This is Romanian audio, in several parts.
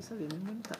să avem imunitate.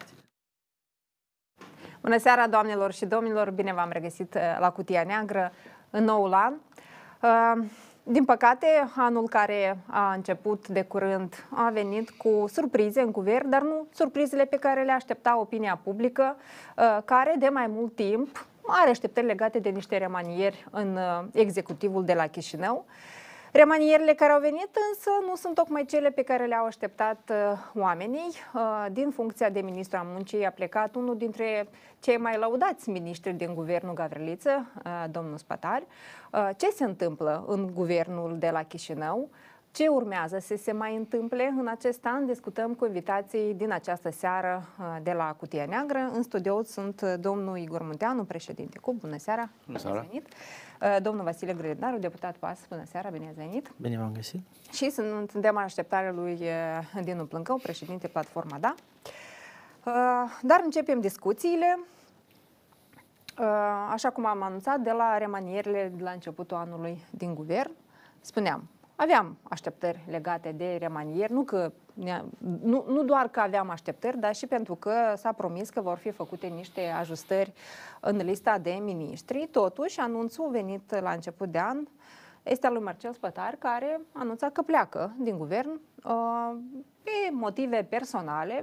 Bună seara, doamnelor și domnilor! Bine v-am regăsit la Cutia Neagră în noul an. Din păcate, anul care a început de curând a venit cu surprize în guvern, dar nu surprizele pe care le aștepta opinia publică, care de mai mult timp are așteptări legate de niște remanieri în executivul de la Chișinău. Remanierele care au venit însă nu sunt tocmai cele pe care le-au așteptat oamenii. Din funcția de ministru al muncii a plecat unul dintre cei mai lăudați miniștri din guvernul Gavriliță, domnul Spătar. Ce se întâmplă în guvernul de la Chișinău? Ce urmează să se mai întâmple în acest an? Discutăm cu invitații din această seară de la Cutia Neagră. În studio sunt domnul Igor Munteanu, președinte CUP. Bună seara! Bună seara! Bine ați venit! Domnul Vasile Grădinaru, deputat PAS. Bună seara! Bine ați venit! Bine v-am găsit! Și suntem în așteptarea lui Dinu Plâncău, președinte Platforma Da. Dar începem discuțiile. Așa cum am anunțat, de la remanierele de la începutul anului din guvern, spuneam, aveam așteptări legate de remanieri, nu doar că aveam așteptări, dar și pentru că s-a promis că vor fi făcute niște ajustări în lista de miniștri. Totuși, anunțul venit la început de an este al lui Marcel Spătar, care anunța că pleacă din guvern pe motive personale.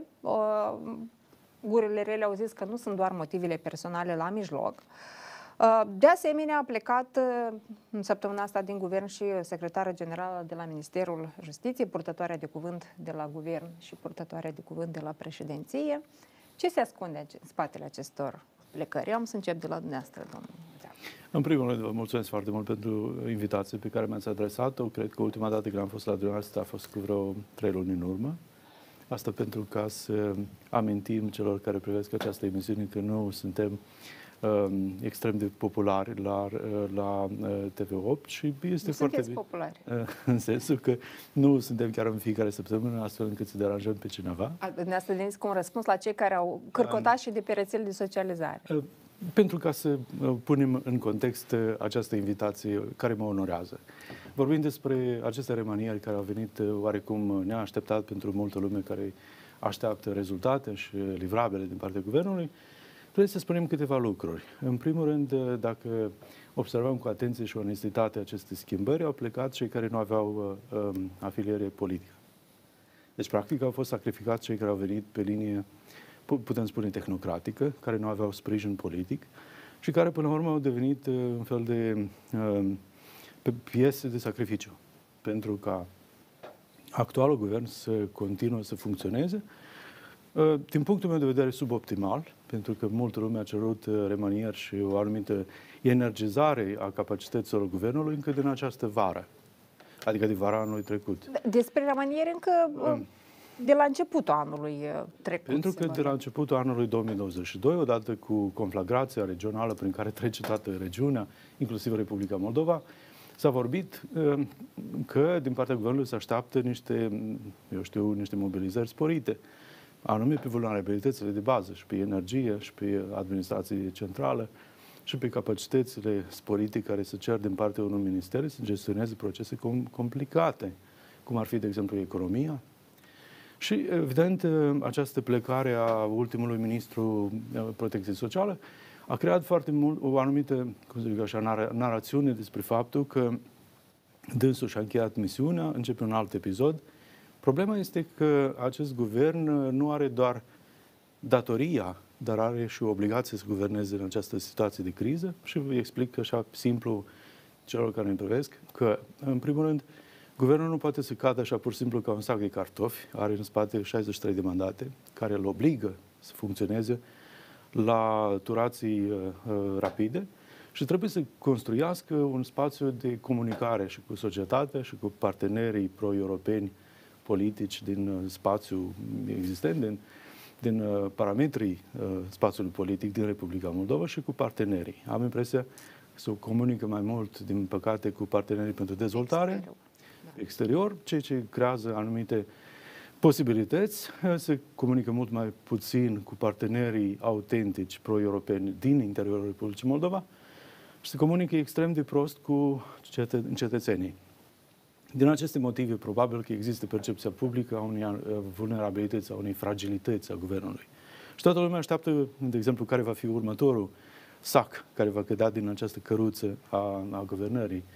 Gurile rele au zis că nu sunt doar motivele personale la mijloc. De asemenea, a plecat în săptămâna asta din guvern și secretară generală de la Ministerul Justiției, purtătoarea de cuvânt de la guvern și purtătoarea de cuvânt de la președinție. Ce se ascunde în spatele acestor plecări? Eu am să încep de la dumneavoastră, domnule. În primul rând, vă mulțumesc foarte mult pentru invitație pe care mi-ați adresat-o. Cred că ultima dată când am fost la dumneavoastră a fost cu vreo 3 luni în urmă. Asta pentru ca să amintim celor care privesc această emisiune că nu suntem extrem de populari la TV8 și este foarte bine. Populari. În sensul că nu suntem chiar în fiecare săptămână astfel încât să deranjăm pe cineva. Dumneavoastră veniți cu un răspuns la cei care au cărcotat și de pe rețele de socializare. Pentru ca să punem în context această invitație care mă onorează. Vorbim despre aceste remanieri care au venit oarecum neașteptat pentru multă lume care așteaptă rezultate și livrabile din partea guvernului. Trebuie să spunem câteva lucruri. În primul rând, dacă observăm cu atenție și onestitate aceste schimbări, au plecat cei care nu aveau afiliere politică. Deci, practic, au fost sacrificați cei care au venit pe linie, putem spune, tehnocratică, care nu aveau sprijin politic și care, până la urmă, au devenit un fel de piese de sacrificiu pentru ca actualul guvern să continue să funcționeze. Din punctul meu de vedere, suboptimal, pentru că multă lume a cerut remanieri și o anumită energizare a capacităților guvernului încă din această vară, adică din vara anului trecut. Despre remanieri încă de la începutul anului trecut. Pentru că de la începutul anului 2022, odată cu conflagrația regională prin care trece toată regiunea, inclusiv Republica Moldova, s-a vorbit că din partea guvernului se așteaptă niște mobilizări sporite, anume pe vulnerabilitățile de bază și pe energie și pe administrație centrală și pe capacitățile sporite care se cer din partea unor ministere să gestioneze procese complicate, cum ar fi, de exemplu, economia. Și, evident, această plecare a ultimului ministru protecției sociale a creat foarte mult o anumită, cum să zic așa, narațiune despre faptul că dânsul și-a încheiat misiunea, începe un alt episod. Problema este că acest guvern nu are doar datoria, dar are și o obligație să guverneze în această situație de criză și vă explic așa simplu celor care ne privesc că, în primul rând, guvernul nu poate să cadă așa pur și simplu ca un sac de cartofi, are în spate 63 de mandate care îl obligă să funcționeze la turații rapide și trebuie să construiască un spațiu de comunicare și cu societatea și cu partenerii pro-europeni politici din spațiul existent, din parametrii spațiului politic din Republica Moldova și cu partenerii. Am impresia că se comunică mai mult, din păcate, cu partenerii pentru dezvoltare exterior, ceea ce creează anumite posibilități, se comunică mult mai puțin cu partenerii autentici pro-europeni din interiorul Republicii Moldova și se comunică extrem de prost cu cetățenii. Din aceste motive, probabil că există percepția publică a unei vulnerabilități, a unei fragilități a guvernului. Și toată lumea așteaptă, de exemplu, care va fi următorul sac care va cădea din această căruță a guvernării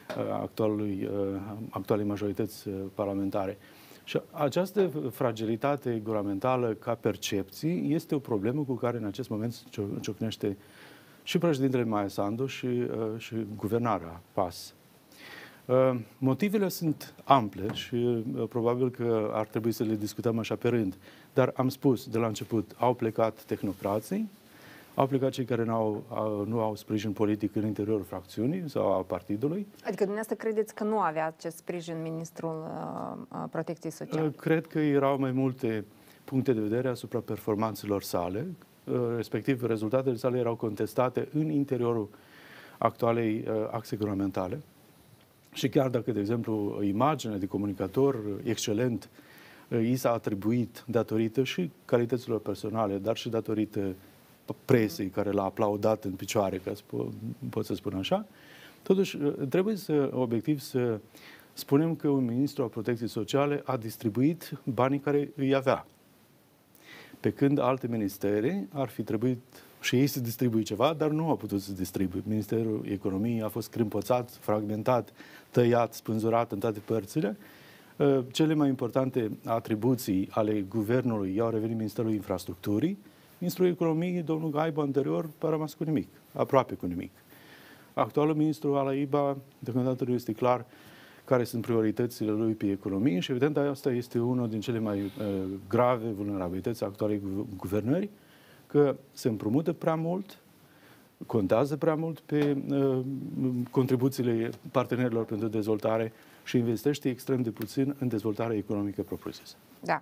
actualei majorități parlamentare. Și această fragilitate guvernamentală ca percepții este o problemă cu care în acest moment ciocnește și președintele Maia Sandu și guvernarea PAS. Motivele sunt ample și probabil că ar trebui să le discutăm așa pe rând. Dar am spus de la început, au plecat tehnocrații, au plecat cei care nu au sprijin politic în interiorul fracțiunii sau a partidului. Adică dumneavoastră credeți că nu avea acest sprijin ministrul Protecției Sociale? Cred că erau mai multe puncte de vedere asupra performanțelor sale, respectiv rezultatele sale erau contestate în interiorul actualei axe guvernamentale. Și chiar dacă, de exemplu, imaginea de comunicator excelent i s-a atribuit datorită și calităților personale, dar și datorită presei care l-a aplaudat în picioare, ca pot să spun așa, totuși trebuie obiectiv să spunem că un ministru al Protecției Sociale a distribuit banii care îi avea. Pe când alte ministere ar fi trebuit și ei să distribuie ceva, dar nu au putut să distribuie. Ministerul Economiei a fost crâmpoțat, fragmentat, tăiat, spânzurat în toate părțile. Cele mai importante atribuții ale guvernului i-au revenit Ministerului Infrastructurii. Ministrul Economiei, domnul Gaiba, anterior, a rămas cu nimic, aproape cu nimic. Actualul ministru al AIBA, deocamdată nu este clar care sunt prioritățile lui pe economie și evident asta este unul din cele mai grave vulnerabilități actualei guvernări, că se împrumută prea mult, contează prea mult pe contribuțiile partenerilor pentru dezvoltare și investește extrem de puțin în dezvoltarea economică propriu-zisă. Da.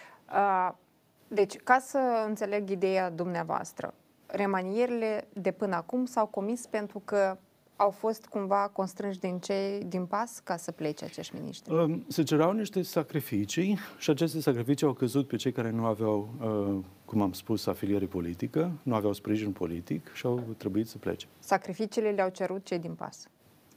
Deci, ca să înțeleg ideea dumneavoastră, remanierile de până acum s-au comis pentru că au fost cumva constrânși din PAS ca să plece acești miniștri? Se cereau niște sacrificii și aceste sacrificii au căzut pe cei care nu aveau, cum am spus, afiliere politică, nu aveau sprijin politic și au trebuit să plece. Sacrificiile le-au cerut cei din PAS?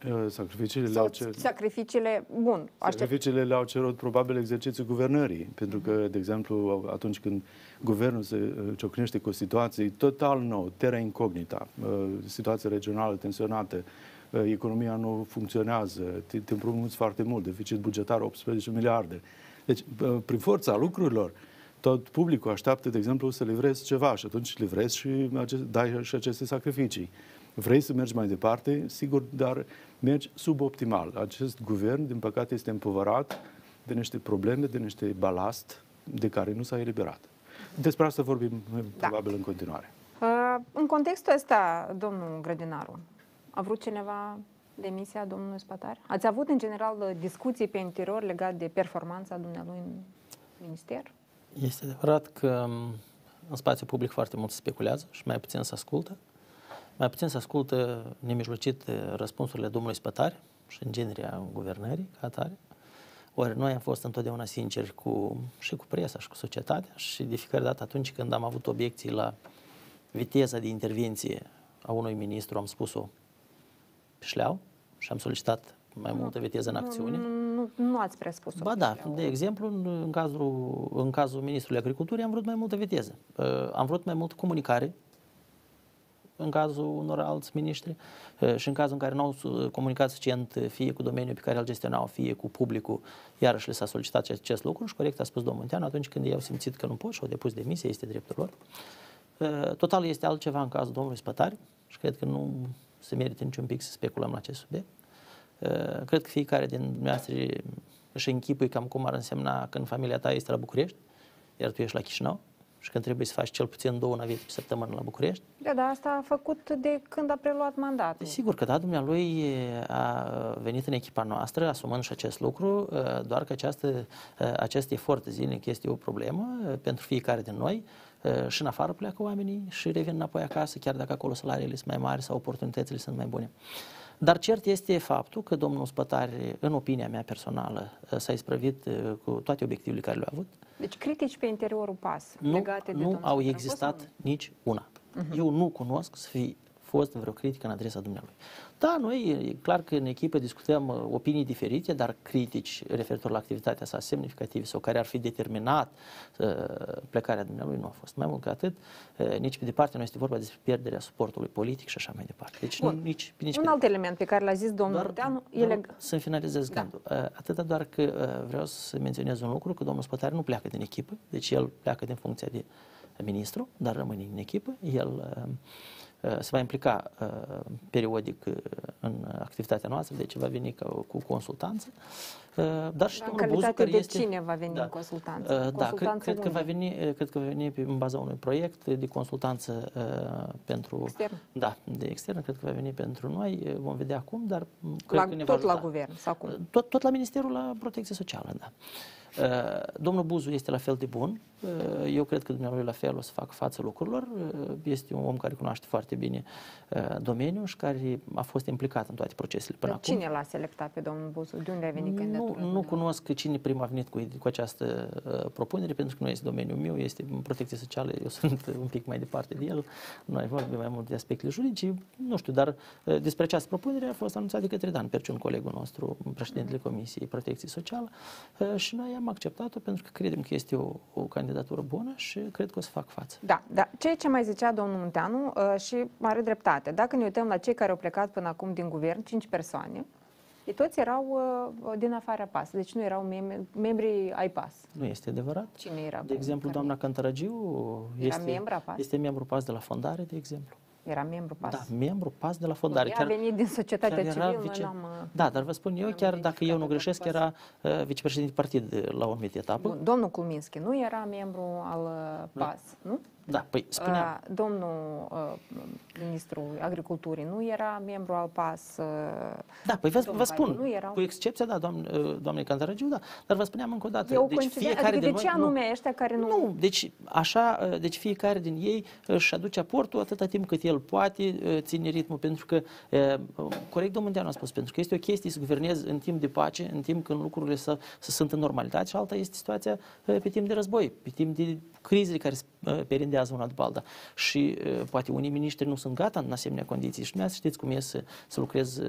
Sacrificiile le-au cerut probabil exercițiul guvernării, pentru că, de exemplu, atunci când guvernul se ciocnește cu o situație total nouă, terra incognita, situație regională tensionată, economia nu funcționează, te împrumuți foarte mult, deficit bugetar 18 miliarde. Deci, prin forța lucrurilor, tot publicul așteaptă, de exemplu, să livrezi ceva și atunci livrezi și dai și aceste sacrificii. Vrei să mergi mai departe, sigur, dar mergi suboptimal. Acest guvern, din păcate, este împovărat de niște probleme, de niște balast de care nu s-a eliberat. Despre asta vorbim probabil în continuare. În contextul ăsta, domnul Grădinaru, a vrut cineva demisia domnului Spătar? Ați avut, în general, discuții pe interior legate de performanța dumnealui în minister? Este adevărat că în spațiu public foarte mult se speculează și mai puțin se ascultă. Mai puțin se ascultă nemijlocit răspunsurile domnului Spătar și în genere a guvernării ca atare. Ori noi am fost întotdeauna sinceri și cu presa și cu societatea și de fiecare dată atunci când am avut obiecții la viteza de intervenție a unui ministru, am spus-o pe șleau și am solicitat mai multă viteză în acțiune. Nu ați prea spus-o. Ba da, de exemplu, în cazul ministrului Agriculturii am vrut mai multă viteză. Am vrut mai multă comunicare în cazul unor alți miniștri și în cazul în care nu au comunicat suficient fie cu domeniul pe care îl gestionau, fie cu publicul, iarăși le s-a solicitat acest lucru și corect a spus domnul Munteanu, atunci când ei au simțit că nu pot și au depus demisie, este dreptul lor. Total este altceva în cazul domnului Spătar și cred că nu se merită niciun pic să speculăm la acest subiect. Cred că fiecare din dumneavoastră își închipui cam cum ar însemna când familia ta este la București, iar tu ești la Chișinău, și când trebuie să faci cel puțin 2 navete pe săptămână la București. Da, dar asta a făcut de când a preluat mandatul. Sigur că da, dumnealui a venit în echipa noastră, asumând și acest lucru, doar că acest efort zilnic este o problemă pentru fiecare din noi. Și în afară pleacă oamenii și revin înapoi acasă, chiar dacă acolo salariile sunt mai mari sau oportunitățile sunt mai bune. Dar cert este faptul că domnul Spătar, în opinia mea personală, s-a isprăvit cu toate obiectivele care le-a avut. Deci critici pe interiorul PAS legate de nu au existat nici una. Eu nu cunosc să fie fost vreo critică în adresa dumnealui. Da, noi, e clar că în echipă discutăm opinii diferite, dar critici referitor la activitatea sa semnificativă sau care ar fi determinat plecarea dumnealui nu a fost. Mai mult ca atât, nici pe departe nu este vorba despre pierderea suportului politic și așa mai departe. Deci nici un alt element pe care l-a zis domnul Munteanu e să-mi finalizez gândul. Atâta doar că vreau să menționez un lucru, că domnul Spătari nu pleacă din echipă, deci el pleacă din funcția de ministru, dar rămâne în echipă. El se va implica periodic în activitatea noastră, deci va veni cu consultanță. Dar și domnul Buzu, care este... cine va veni în consultanță? Da, cred că va veni în baza unui proiect de consultanță pentru... Extern? Da, de extern, cred că va veni pentru noi, vom vedea acum, dar... Tot la guvern sau cum? Tot la Ministerul la Protecție Socială, da. Domnul Buzu este la fel de bun. Eu cred că dumnealui la fel o să facă față lucrurilor. Este un om care cunoaște foarte bine domeniul și care a fost implicat în toate procesele până acum. Cine l-a selectat pe domnul Buzu? De unde a venit candidatura? Nu cunosc cine prima a venit cu această propunere, pentru că nu este domeniul meu, este protecție socială, eu sunt un pic mai departe de el. Noi vorbim mai mult de aspectele juridice, nu știu, dar despre această propunere a fost anunțată de către Dan Perciun, colegul nostru, președintele Comisiei Protecție Socială, și noi am acceptat-o pentru că credem că este o candidatură bună și cred că o să fac față. Da. Ceea ce mai zicea domnul Munteanu și are dreptate. Dacă ne uităm la cei care au plecat până acum din guvern, 5 persoane, ei toți erau din afara PAS, deci nu erau membri ai PAS. Nu este adevărat. Cine era? De exemplu, doamna Cantaragiu este membru PAS de la fondare, de exemplu. Era membru PAS. Da, membru PAS de la fondare. A venit din societatea civilă, Da, dar vă spun eu, chiar dacă eu nu greșesc, era vicepreședinte partid la o anumită etapă. Domnul Culminski nu era membru al PAS, nu? Da, păi spuneam. Domnul ministrul agriculturii nu era membru al PAS. Da, păi vă spun, cu excepția, da, doamnei Cantaragiu, da, dar vă spuneam încă o dată. Deci fiecare de ce anume ăștia care nu... Nu, deci fiecare din ei își aduce aportul atâta timp cât el poate ține ritmul, pentru că, corect domnul Munteanu a spus, pentru că este o chestie să guvernezi în timp de pace, în timp când lucrurile sunt în normalitate, și alta este situația pe timp de război, pe timp de crizele care se perindează una după alta. Și poate unii miniștri nu sunt gata în asemenea condiții și dumneavoastră știți cum e să lucrezi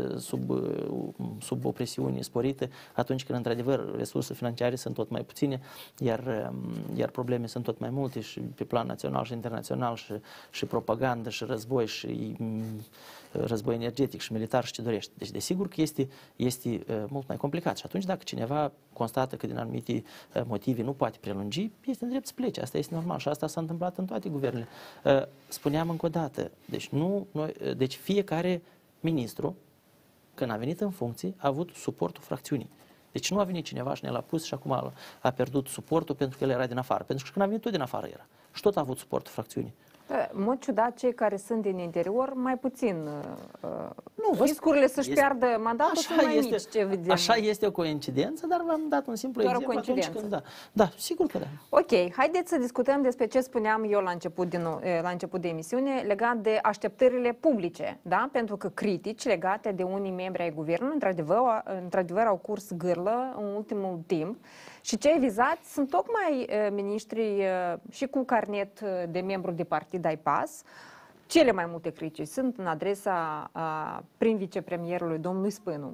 sub o presiune sporită atunci când într-adevăr resurse financiare sunt tot mai puține, iar probleme sunt tot mai multe și pe plan național și internațional și propagandă și război și război energetic și militar și ce dorești. Deci desigur că este mult mai complicat și atunci dacă cineva constată că din anumite motive nu poate prelungi, este în drept să plece. Asta este normal și asta s-a întâmplat în toate guvernele. Spuneam încă o dată, deci fiecare ministru, când a venit în funcție, a avut suportul fracțiunii. Deci nu a venit cineva și ne l-a pus și acum a pierdut suportul pentru că el era din afară. Pentru că când a venit tot din afară era. Și tot a avut suportul fracțiunii. În mod ciudat, cei care sunt din interior, mai puțin riscurile să-și piardă mandatul sunt mai mici. Ce vedem. Așa este o coincidență, dar v-am dat un simplu exemplu atunci când... Da, sigur că da. Ok, haideți să discutăm despre ce spuneam eu la început de emisiune, legat de așteptările publice, da? Pentru că critici legate de unii membri ai guvernului, într-adevăr au curs gârlă în ultimul timp. Și cei vizați sunt tocmai miniștrii și cu carnet de membru de partid ai PAS. Cele mai multe critici sunt în adresa prim vicepremierului domnului Spânu.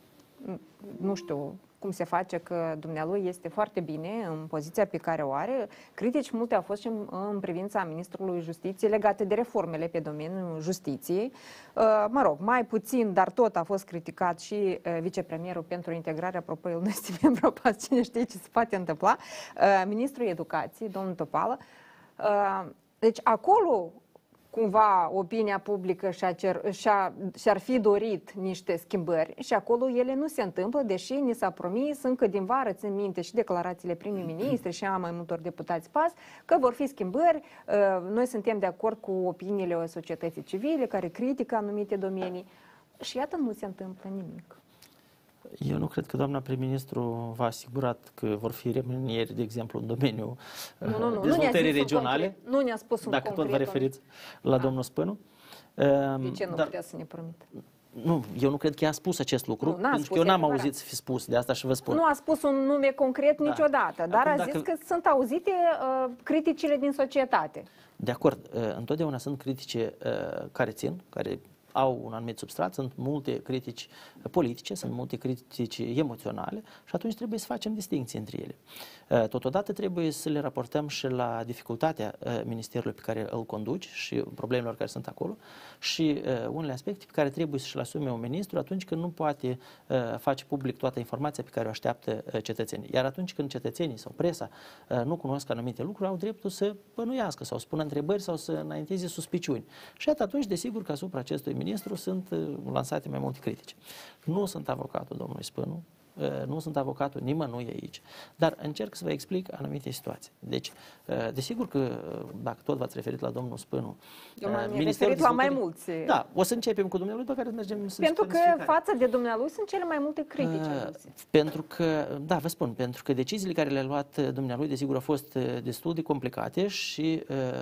Nu știu cum se face că dumnealui este foarte bine în poziția pe care o are. Critici multe au fost și în privința ministrului Justiției legate de reformele pe domeniul justiției. Mă rog, mai puțin, dar tot a fost criticat și vicepremierul pentru integrare, apropo, el nu este membru PAS, cine știe ce se poate întâmpla, ministrul Educației, domnul Topală. Deci acolo cumva opinia publică și-ar fi dorit niște schimbări și acolo ele nu se întâmplă, deși ni s-a promis încă din vară, țin minte și declarațiile primii ministri și a mai multor deputați PAS, că vor fi schimbări. Noi suntem de acord cu opiniile societății civile care critică anumite domenii și iată nu se întâmplă nimic. Eu nu cred că doamna prim-ministru v-a asigurat că vor fi remanieri, de exemplu, în domeniul dezvoltării regionale. Nu ne-a spus un dacă concret. Tot vă referiți la domnul Spânu. De ce nu putea să ne promită? Nu, eu nu cred că ea a spus acest lucru, Nu, n-a pentru spus, că eu n-am e adevărat. auzit să fi spus, de asta și vă spun. Nu a spus un nume concret niciodată, dar Acum, a zis dacă- că sunt auzite criticile din societate. De acord, întotdeauna sunt critice care țin, care au un anumit substrat, sunt multe critici politice, sunt multe critici emoționale și atunci trebuie să facem distinții între ele. Totodată trebuie să le raportăm și la dificultatea ministerului pe care îl conduci și problemelor care sunt acolo și unele aspecte pe care trebuie să-și le asume un ministru atunci când nu poate face public toată informația pe care o așteaptă cetățenii. Iar atunci când cetățenii sau presa nu cunosc anumite lucruri, au dreptul să bănuiască sau să pună întrebări sau să înainteze suspiciuni. Și atunci, desigur că asupra acestui ministru sunt lansate mai multe critici. Nu sunt avocatul domnului Spânu, nu sunt avocatul nimănui aici, dar încerc să vă explic anumite situații. Deci, desigur că, dacă tot v-ați referit la domnul Spânu, Eu m-am referit la mai mulți. Da, o să începem cu dumnealui, pe care mergem să Pentru discutăm că fiecare. față de dumnealui sunt cele mai multe critici aduse. Pentru că, da, vă spun, pentru că deciziile care le-a luat dumnealui, desigur, au fost destul de complicate și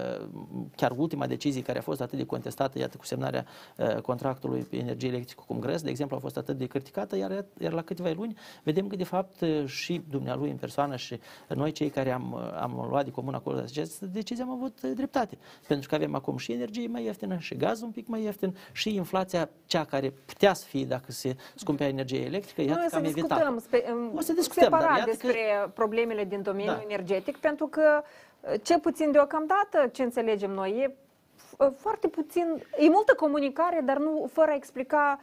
chiar ultima decizie care a fost atât de contestată, iată, cu semnarea contractului pe energie electrică cu Congres, de exemplu, a fost atât de criticată, iar la câteva luni vedem că, de fapt, și dumnealui în persoană și noi, cei care am luat de comun acolo această decizie, am avut dreptate. Pentru că avem acum și energie mai ieftină, și gaz un pic mai ieftin, și inflația, cea care putea să fie dacă se scumpea energie electrică, iată Noi că am evitat. o să discutăm discutăm, dar separat iată despre problemele din domeniul Da. energetic, pentru că, ce puțin deocamdată, ce înțelegem noi, e foarte puțin, e multă comunicare, dar nu fără a explica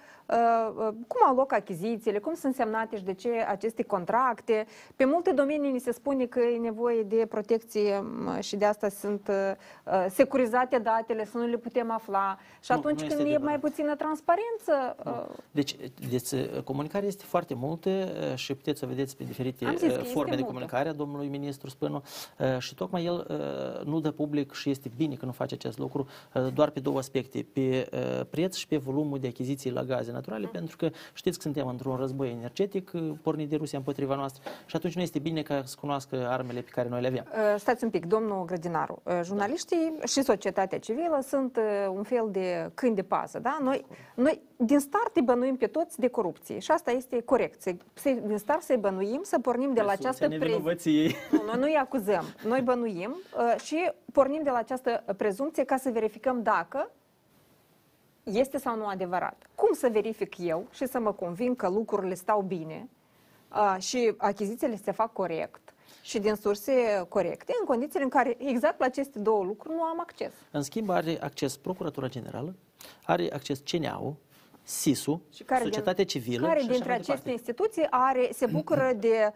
cum au loc achizițiile, cum sunt semnate și de ce aceste contracte. Pe multe domenii ni se spune că e nevoie de protecție și de asta sunt securizate datele, să nu le putem afla. Și Nu, atunci nu când este e adevărat. mai puțină transparență... Deci, comunicarea este foarte multă și puteți să vedeți pe diferite Am zis că este forme de multă. comunicare a domnului ministru Spânu și tocmai el nu dă public și este bine că nu face acest lucru doar pe două aspecte, pe preț și pe volumul de achiziții la gaze naturale, pentru că știți că suntem într-un război energetic pornit de Rusia împotriva noastră și atunci nu este bine ca să cunoască armele pe care noi le avem. Stați un pic, domnul Grădinaru. Jurnaliștii și societatea civilă sunt un fel de câini de pază, da? Noi din start îi bănuim pe toți de corupție și asta este corect. Din start să-i bănuim, să pornim de la această prezumție. Noi nu îi acuzăm, noi bănuim și pornim de la această prezumție ca să verificăm dacă este sau nu adevărat. Cum să verific eu și să mă conving că lucrurile stau bine și achizițiile se fac corect și din surse corecte, în condițiile în care exact la aceste două lucruri nu am acces? În schimb, are acces Procuratura Generală, are acces CNA-ul, SIS-ul, societatea civilă. Care și așa dintre mai aceste departe. instituții se bucură de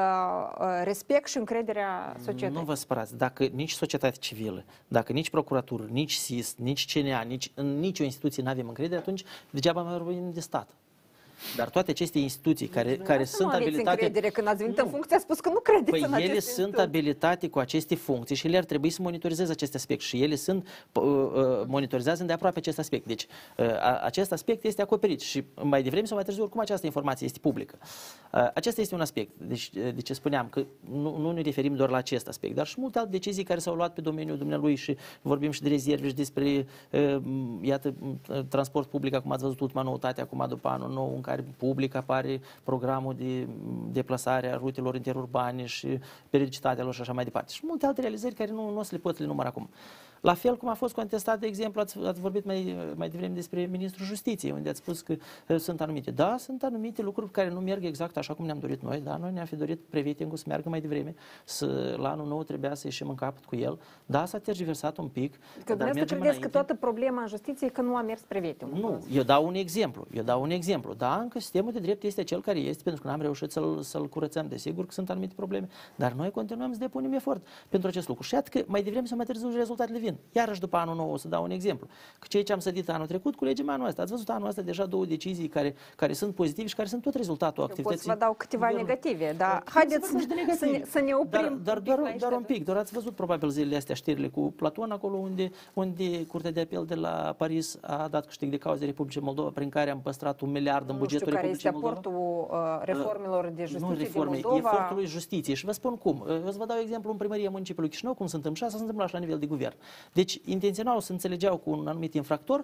respect și încrederea societății? Nu vă spărați, dacă nici societatea civilă, dacă nici procuratură, nici SIS, nici CNA, în nicio instituție nu avem încredere, atunci degeaba mai vorbim de stat. Dar toate aceste instituții care sunt abilitate... încredere. Când ați venit în funcție, a spus că nu credeți Păi în aceste ele instituții. sunt abilitate cu aceste funcții și ele ar trebui să monitorizeze acest aspect și ele monitorizează îndeaproape acest aspect. Deci acest aspect este acoperit și mai devreme sau mai târziu oricum această informație este publică. Acesta este un aspect. Deci, de ce spuneam că nu ne referim doar la acest aspect, dar și multe alte decizii care s-au luat pe domeniul dumnealui și vorbim și de rezerve și despre iată, transport public, acum ați văzut ultima noutate, acum după anul nou, în care public apare programul de deplasare a rutelor interurbane și periodicitatea lor și așa mai departe. Și multe alte realizări care nu se le pot număr acum. La fel cum a fost contestat, de exemplu, ați vorbit mai devreme despre Ministrul Justiției, unde ați spus că sunt anumite. Da, sunt anumite lucruri care nu merg exact așa cum ne-am dorit noi, da, noi ne-am fi dorit pre-rating-ul să meargă mai devreme, la anul nou trebuia să ieșim în capăt cu el. Da, s-a tergiversat un pic, Că dar mergem credeți înainte. că toată problema în justiție e că nu a mers pre-rating-ul? Nu, eu dau un exemplu. Da, încă sistemul de drept este cel care este, pentru că n-am reușit să-l curățăm. Desigur că sunt anumite probleme, dar noi continuăm să depunem efort pentru acest lucru. Și iată că mai devreme sau mai târziu rezultatele vin. Iarăși după anul nou o să dau un exemplu. Că ceea ce am sădit anul trecut, culegem anul ăsta. Ați văzut anul ăsta deja două decizii care sunt pozitive și care sunt tot rezultatul activității. Pot să vă dau câteva negative, dar haideți să ne oprim. Doar un pic. Doar ați văzut probabil zilele astea știrile cu Platon, acolo unde Curtea de Apel de la Paris a dat câștig de cauze Republicii Moldova, prin care am păstrat 1 miliard în buget. bugetul Republicii Moldova. Care este aportul reformelor de justiție din Moldova? Efortului justiției. Și vă spun cum. Eu vă dau exemplu în primăria municipiului Chișinău, cum se întâmplă. Asta se întâmplă și la nivel de guvern. Deci, intențional se înțelegeau cu un anumit infractor,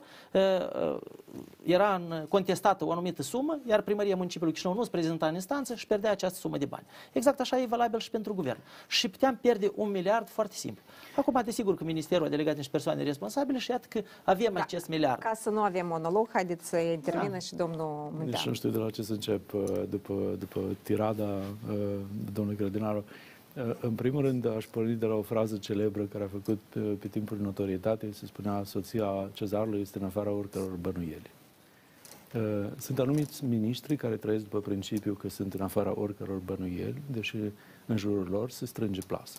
era contestată o anumită sumă, iar primăria municipiului Chișinău nu se prezenta în instanță și pierdea această sumă de bani. Exact așa e valabil și pentru guvern. Și puteam pierde 1 miliard foarte simplu. Acum, desigur că Ministerul a delegat niște persoane responsabile și iată că avem acest miliard. Ca să nu avem monolog, haideți să intervină și domnul Munteanu. Deci nu știu de la ce să încep după tirada domnului Grădinaru. În primul rând, aș porni de la o frază celebră care a făcut pe timpul notorietate. Se spunea: soția cezarului este în afara oricăror bănuieli. Sunt anumiți miniștri care trăiesc după principiul că sunt în afara oricăror bănuieli, deși în jurul lor se strânge plasa.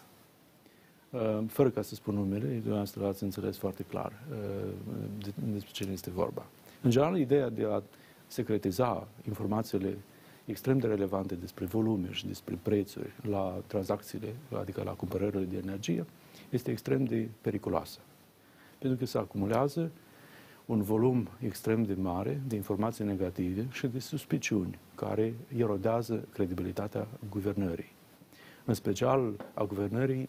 Fără ca să spun numele, dumneavoastră l-ați înțeles foarte clar despre ce este vorba. În general, ideea de a secretiza informațiile extrem de relevante despre volume și despre prețuri la tranzacțiile, adică la cumpărările de energie, este extrem de periculoasă. Pentru că se acumulează un volum extrem de mare de informații negative și de suspiciuni care erodează credibilitatea guvernării. În special a guvernării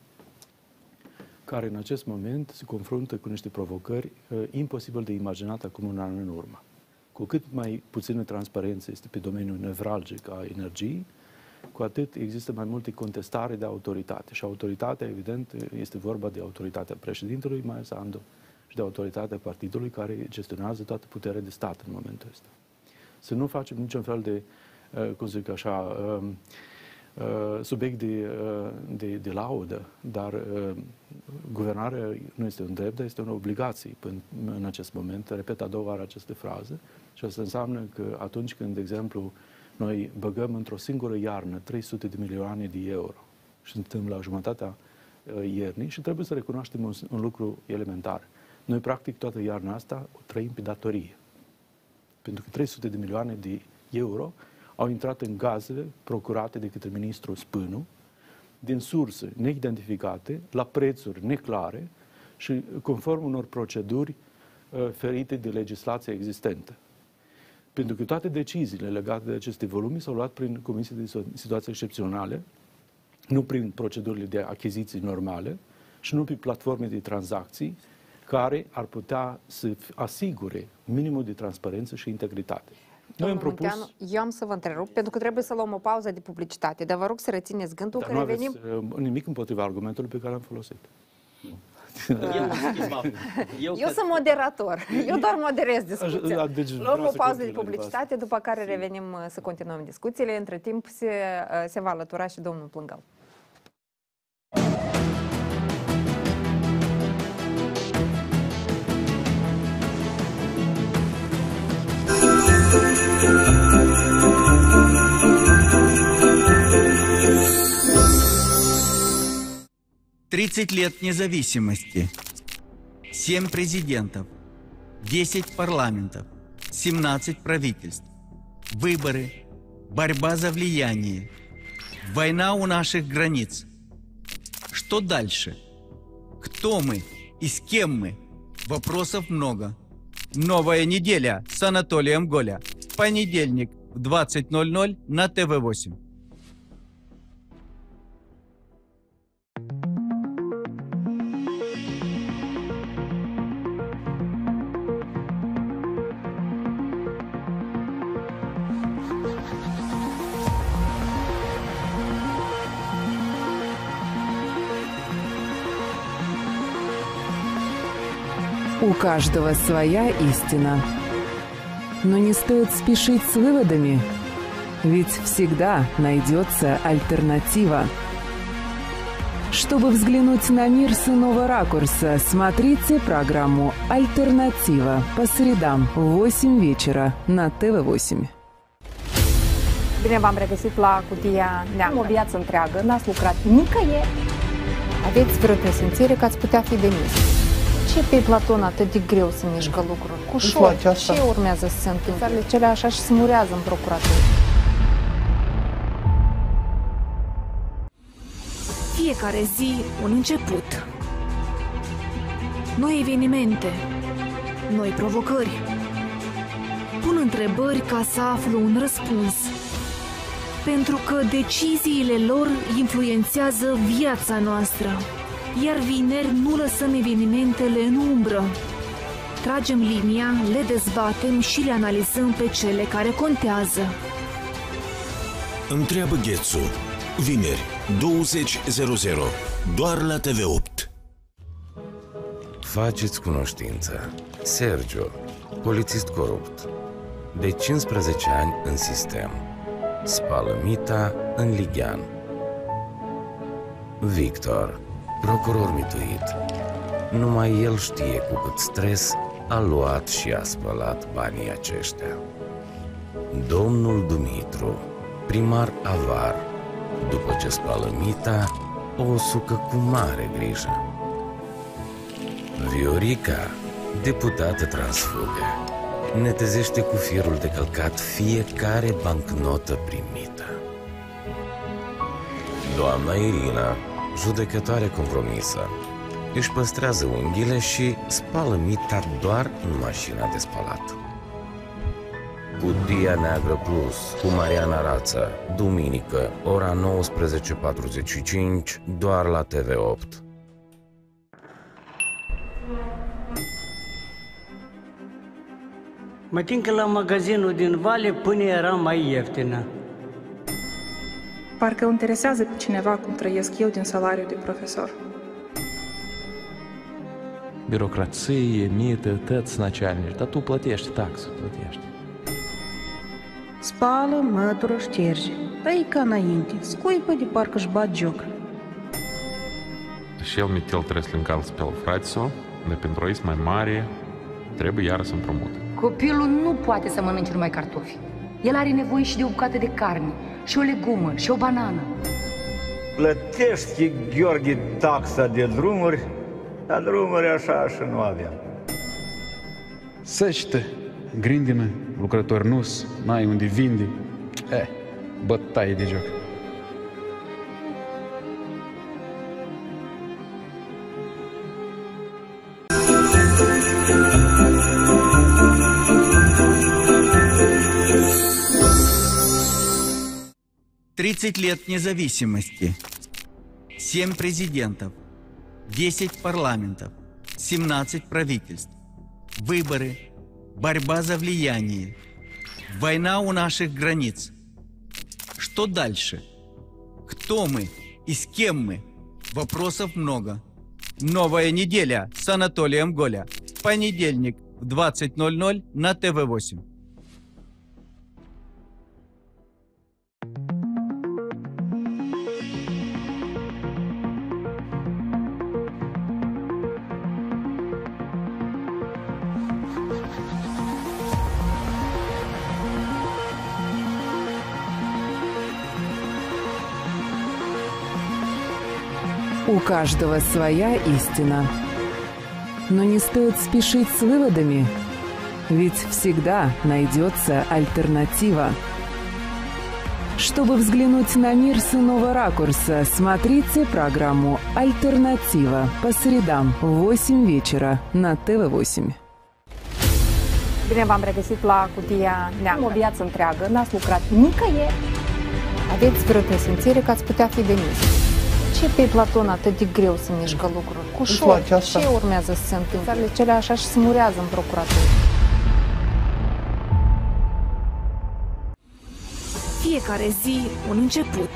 care în acest moment se confruntă cu niște provocări imposibil de imaginat acum un an în urmă. Cu cât mai puțină transparență este pe domeniul nevralgic a energiei, cu atât există mai multe contestare de autoritate. Și autoritatea, evident, este vorba de autoritatea președintelui Maia Sandu și de autoritatea partidului care gestionează toată puterea de stat în momentul ăsta. Să nu facem niciun fel de, cum zic așa, subiect de laudă, dar guvernarea nu este un drept, dar este o obligație în acest moment. Repet a doua oară această frază și asta înseamnă că atunci când, de exemplu, noi băgăm într-o singură iarnă 300 de milioane de euro și suntem la jumătatea iernii și trebuie să recunoaștem un lucru elementar. Noi, practic, toată iarna asta o trăim pe datorie. Pentru că 300 de milioane de euro au intrat în gazele procurate de către ministrul Spânu, din surse neidentificate, la prețuri neclare și conform unor proceduri ferite de legislația existentă. Pentru că toate deciziile legate de aceste volume s-au luat prin comisii de situații excepționale, nu prin procedurile de achiziții normale și nu prin platforme de tranzacții care ar putea să asigure minimul de transparență și integritate. Noi am propus... Munteanu, eu am să vă întrerup, pentru că trebuie să luăm o pauză de publicitate, dar vă rog să rețineți gândul că revenim... nimic împotriva argumentului pe care l-am folosit. Eu sunt moderator. Eu doar moderez discuția. Luăm o pauză de publicitate, după care revenim să continuăm discuțiile. Între timp se va alătura și domnul Plângău. «30 лет независимости, 7 президентов, 10 парламентов, 17 правительств, выборы, борьба за влияние, война у наших границ. Что дальше? Кто мы и с кем мы? Вопросов много. Новая неделя с Анатолием Голя. Понедельник в 20:00 на ТВ8». У каждого своя истина. Но не стоит спешить с выводами, ведь всегда найдется альтернатива. Чтобы взглянуть на мир с иного ракурса, смотрите программу «Альтернатива» по средам в 8 вечера на ТВ8. Bine v-am regăsit la Cutia Neagră. O viață întreagă, n-ați lucrat nicăieri. Aveți vreo presimțire că ați putea fi demis? Ce pe Platon atât de greu să mișcă lucruri? Ușor. Ce urmează să se întâmple? Țările cele așa și se murează în procuratură. Fiecare zi un început. Noi evenimente, noi provocări. Pun întrebări ca să aflu un răspuns. Pentru că deciziile lor influențează viața noastră. Iar vineri nu lăsăm evenimentele în umbră. Tragem linia, le dezbatem și le analizăm pe cele care contează. Întreabă Ghețu. Vineri, 20:00, doar la TV8. Faceți cunoștință. Sergio, polițist corupt. De 15 ani în sistem. Spală mita în Lighean. Victor, procuror mituit. Numai el știe cu cât stres a luat și a spălat banii aceștia. Domnul Dumitru, primar avar, după ce spală mita, o sucă cu mare grijă. Viorica, deputată transfugă, netezește cu firul de călcat fiecare bancnotă primită. Doamna Irina, judecătoare compromisă, își păstrează unghiile și spală mita doar în mașina de spălat. Cutia Neagră Plus cu Mariana Rață, duminică, ora 19:45, doar la TV8. Mă tin că la magazinul din Vale pâine era mai ieftină. Parcă îl interesează pe cineva cum trăiesc eu din salariul de profesor. Birocrație, mită, tăți начальничь, dar tu plătești taxă, plătești. Spală, mătură, șterge. Răi ca înainte, scuipă de parcă-și bat joc. Și el Mitel trebuie să-l încalți pe frate său, dar pentru o mai mare trebuie iară să împrumute. Copilul nu poate să mănânce numai cartofi. El are nevoie și de o bucată de carne, și o legumă, și o banană. Plătești, Gheorghe, taxa de drumuri, dar drumuri așa și nu aveam. Săcită, grindină, lucrători nus, n-ai unde vinde. Bătaie de joc. «30 лет независимости, 7 президентов, 10 парламентов, 17 правительств, выборы, борьба за влияние, война у наших границ. Что дальше? Кто мы и с кем мы? Вопросов много. Новая неделя с Анатолием Голя. Понедельник в 20:00 на ТВ8. У каждого своя истина. Но не стоит спешить с выводами, ведь всегда найдется альтернатива. Чтобы взглянуть на мир с иного ракурса, смотрите программу «Альтернатива» по средам в 8 вечера на ТВ8. Bine v-am regăsit la Cutia Neagră. O viață întreagă, n-ați lucrat nicăieri. Aveți vreo presimțire că ați putea fi demis? Ce pe Platon atât de greu să mișcă lucruri? Ușor. Ce urmează să se întâmple? Țările cele așa și se murează în procuratură. Fiecare zi un început.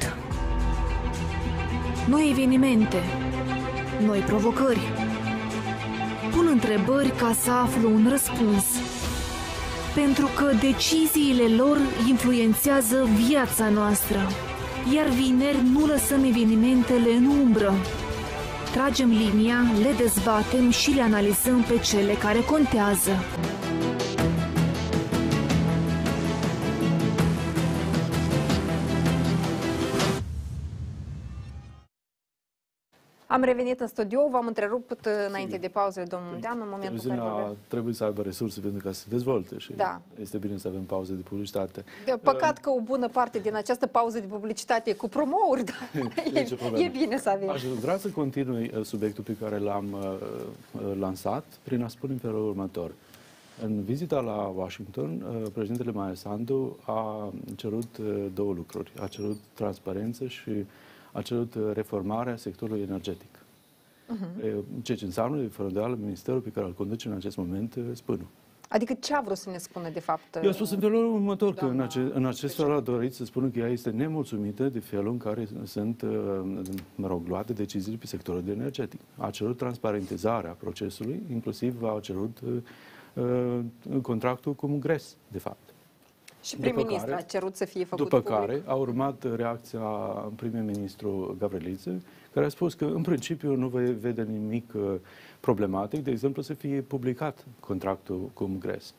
Noi evenimente, noi provocări. Pun întrebări ca să aflu un răspuns. Pentru că deciziile lor influențează viața noastră. Iar vineri nu lăsăm evenimentele în umbră. Tragem linia, le dezbatem și le analizăm pe cele care contează. Am revenit în studio, v-am întrerupt înainte de pauză, domnul Munteanu, în momentul în care trebuie să aibă resurse pentru ca să se dezvolte și este bine să avem pauze de publicitate. De păcat că o bună parte din această pauză de publicitate e cu promouri, dar e bine să avem. Aș vrea să continui subiectul pe care l-am lansat prin a spune în felul următor. În vizita la Washington, președintele Maia Sandu a cerut două lucruri. A cerut transparență și a cerut reformarea sectorului energetic. Ceea ce înseamnă, fără îndoială, ministerul pe care îl conduce în acest moment, Spânu. Adică ce a vrut să ne spună, de fapt? Eu am spus în felul următor, că în acest fel a dorit să spună că ea este nemulțumită de felul în care sunt, luate deciziile pe sectorul energetic. A cerut transparentizarea procesului, inclusiv a cerut contractul cu Mugres, de fapt. Și prim-ministru a cerut să fie făcut public. Care a urmat reacția prim-ministru Gavriliță, care a spus că în principiu nu vede nimic problematic, de exemplu, să fie publicat contractul cu Mugres.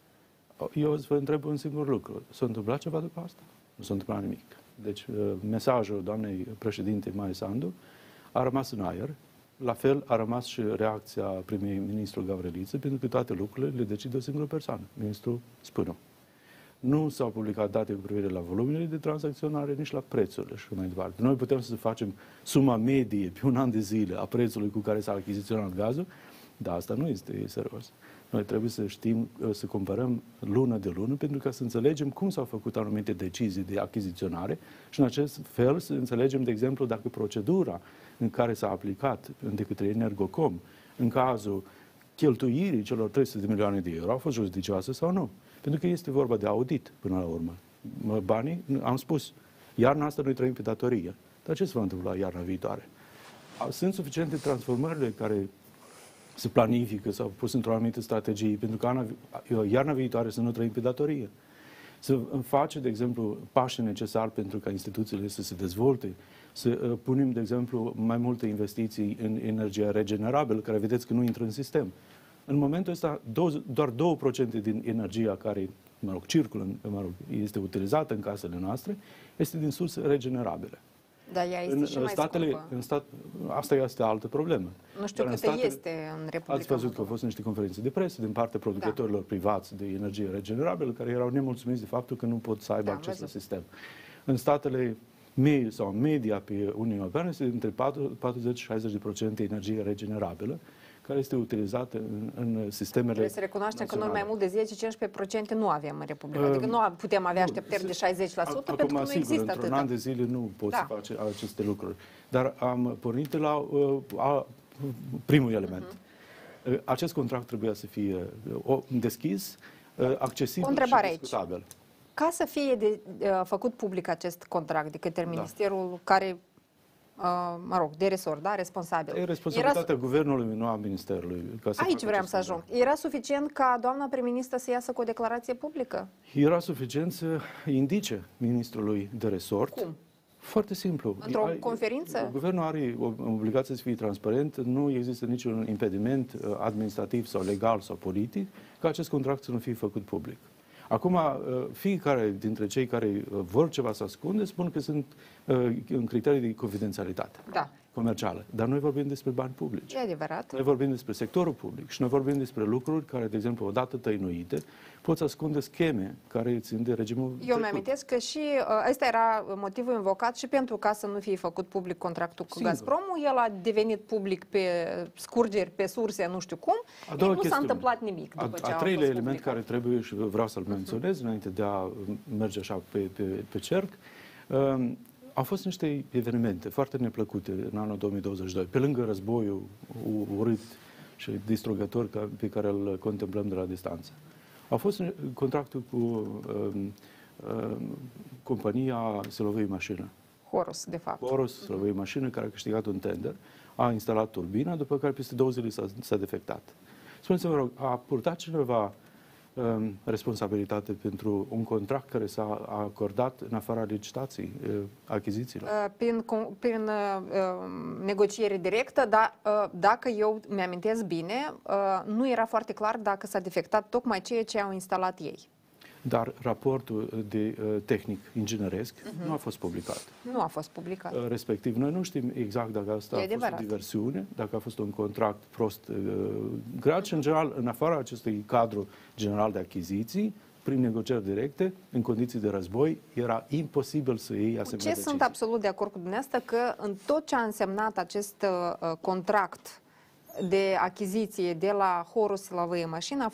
Eu vă întreb un singur lucru. S-a întâmplat ceva după asta? Nu s-a întâmplat nimic. Deci mesajul doamnei președinte Maia Sandu a rămas în aer. La fel a rămas și reacția prim-ministru Gavriliță, pentru că toate lucrurile le decide o singură persoană, ministrul Spânu. Nu s-au publicat date cu privire la volumele de tranzacționare, nici la prețurile și mai departe. Noi putem să facem suma medie pe un an de zile a prețului cu care s-a achiziționat gazul, dar asta nu este serios. Noi trebuie să știm, să comparăm lună de lună, pentru ca să înțelegem cum s-au făcut anumite decizii de achiziționare și în acest fel să înțelegem, de exemplu, dacă procedura în care s-a aplicat de către Energocom, în cazul cheltuirii celor 300 de milioane de euro, a fost judicioasă sau nu. Pentru că este vorba de audit până la urmă. Banii, am spus, iarna asta noi trăim pe datorie. Dar ce se va întâmpla iarna viitoare? Sunt suficiente transformările care se planifică sau pus într-o anumită strategie pentru că iarna viitoare să nu trăim pe datorie. Să face, de exemplu, pașii necesari pentru ca instituțiile să se dezvolte, să punem, de exemplu, mai multe investiții în energia regenerabilă, care vedeți că nu intră în sistem. În momentul ăsta, doar 2% din energia care, circulă, este utilizată în casele noastre, este din surse regenerabile. Dar ea este și mai scumpă. Asta este altă problemă. Nu știu cât este în Republica Ați văzut că au fost niște conferințe de presă din partea producătorilor privați de energie regenerabilă, care erau nemulțumiți de faptul că nu pot să aibă acces la sistem. În statele sau media pe Uniunea Europeană este între 40-60% energie regenerabilă, care este utilizată în sistemele. Trebuie să recunoaștem că noi mai mult de 10-15% nu avem în Republică. Adică nu putem avea așteptări de 60%, pentru că nu există atât. Într-un an de zile nu poți să faci aceste lucruri. Dar am pornit de la primul element. Acest contract trebuia să fie deschis, accesibil și discutabil. Ca să fie făcut public acest contract de către Ministerul care de resort, responsabil. E responsabilitatea guvernului, nu a ministerului. Aici vreau să ajung. Era suficient ca doamna prim-ministru să iasă cu o declarație publică? Era suficient să indice ministrului de resort. Cum? Foarte simplu. Într-o conferință? Guvernul are o obligație să fie transparent, nu există niciun impediment administrativ sau legal sau politic ca acest contract să nu fie făcut public. Acum, fiecare dintre cei care vor ceva să ascunde spun că sunt în criterii de confidențialitate comercială. Dar noi vorbim despre bani publici. E adevărat. Noi vorbim despre sectorul public și noi vorbim despre lucruri care, de exemplu, odată tăinuite, pot să ascunde scheme care țin de regimul Eu mi-amintesc că și ăsta era motivul invocat și pentru ca să nu fie făcut public contractul cu Gazpromul. El a devenit public pe scurgeri, pe surse, nu știu cum. Nu s-a întâmplat nimic după ce a treilea element care trebuie și vreau să-l menționez înainte de a merge așa pe cerc, au fost niște evenimente foarte neplăcute în anul 2022, pe lângă războiul urât și distrugător pe care îl contemplăm de la distanță. A fost contractul cu compania Silovei Mașină. Horus, de fapt. Horus, Silovei Mașină, care a câștigat un tender, a instalat turbina, după care peste 2 zile s-a defectat. Spuneți-mă, rog, a purtat cineva responsabilitate pentru un contract care s-a acordat în afara licitației, achizițiilor? Prin negociere directă, dar dacă eu mi-amintesc bine, nu era foarte clar dacă s-a defectat tocmai ceea ce au instalat ei. Dar raportul de tehnic ingineresc nu a fost publicat. Nu a fost publicat. Respectiv, noi nu știm exact dacă asta a fost o diversiune, dacă a fost un contract prost creat și, în general, în afara acestui cadru general de achiziții, prin negocieri directe, în condiții de război, era imposibil să iei asemenea decizii. Sunt absolut de acord cu dumneavoastră că în tot ce a însemnat acest contract de achiziție de la Horus Silovei Mașină a fost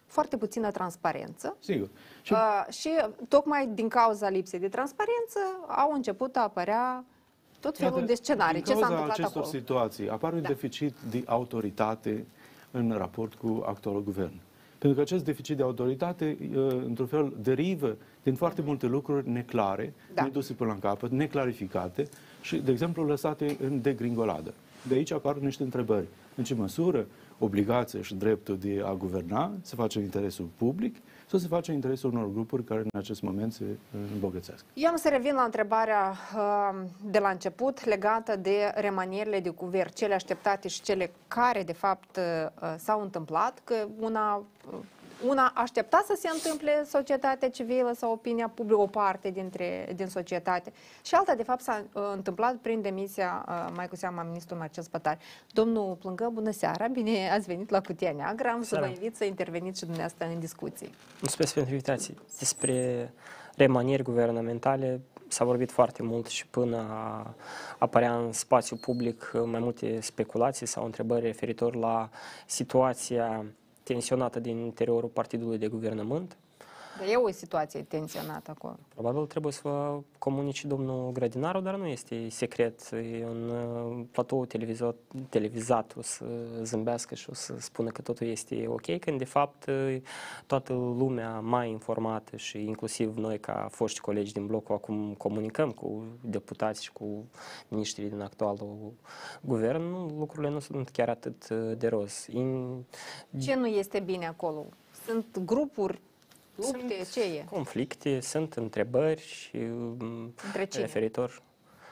foarte puțină transparență. Sigur. Și tocmai din cauza lipsei de transparență au început a apărea tot felul de scenarii. Ce s-a întâmplat acestor acolo? situații apare un deficit de autoritate în raport cu actualul guvern. Pentru că acest deficit de autoritate, într-un fel, derivă din foarte multe lucruri neclare, neduse până la capăt, neclarificate și, de exemplu, lăsate în degringoladă. De aici apar niște întrebări. În ce măsură obligația și dreptul de a guverna se face în interesul public sau se face în interesul unor grupuri care în acest moment se îmbogățesc? Eu am să revin la întrebarea de la început legată de remanierile de guvern, cele așteptate și cele care de fapt s-au întâmplat, că una aștepta să se întâmple societatea civilă sau opinia publică, o parte din societate, și alta de fapt s-a întâmplat prin demisia mai cu seama ministrului Marcel Spătar. Domnul Plângă, bună seara, bine ați venit la Cutia Neagră, am să vă invit să interveniți și dumneavoastră în discuții. Mulțumesc pentru invitație. Despre remanieri guvernamentale s-a vorbit foarte mult și până apărea în spațiu public mai multe speculații sau întrebări referitor la situația tensionată din interiorul partidului de guvernământ. E o situație tensionată acolo. Probabil trebuie să vă comunice domnul Grădinaru, dar nu este secret. E un platou televizat, o să zâmbească și o să spună că totul este ok, când de fapt toată lumea mai informată și inclusiv noi ca foști colegi din blocul acum comunicăm cu deputați și cu miniștrii din actualul guvern, lucrurile nu sunt chiar atât de roz. Ce nu este bine acolo? Sunt grupuri, lupte, ce e? Conflicte, sunt întrebări referitor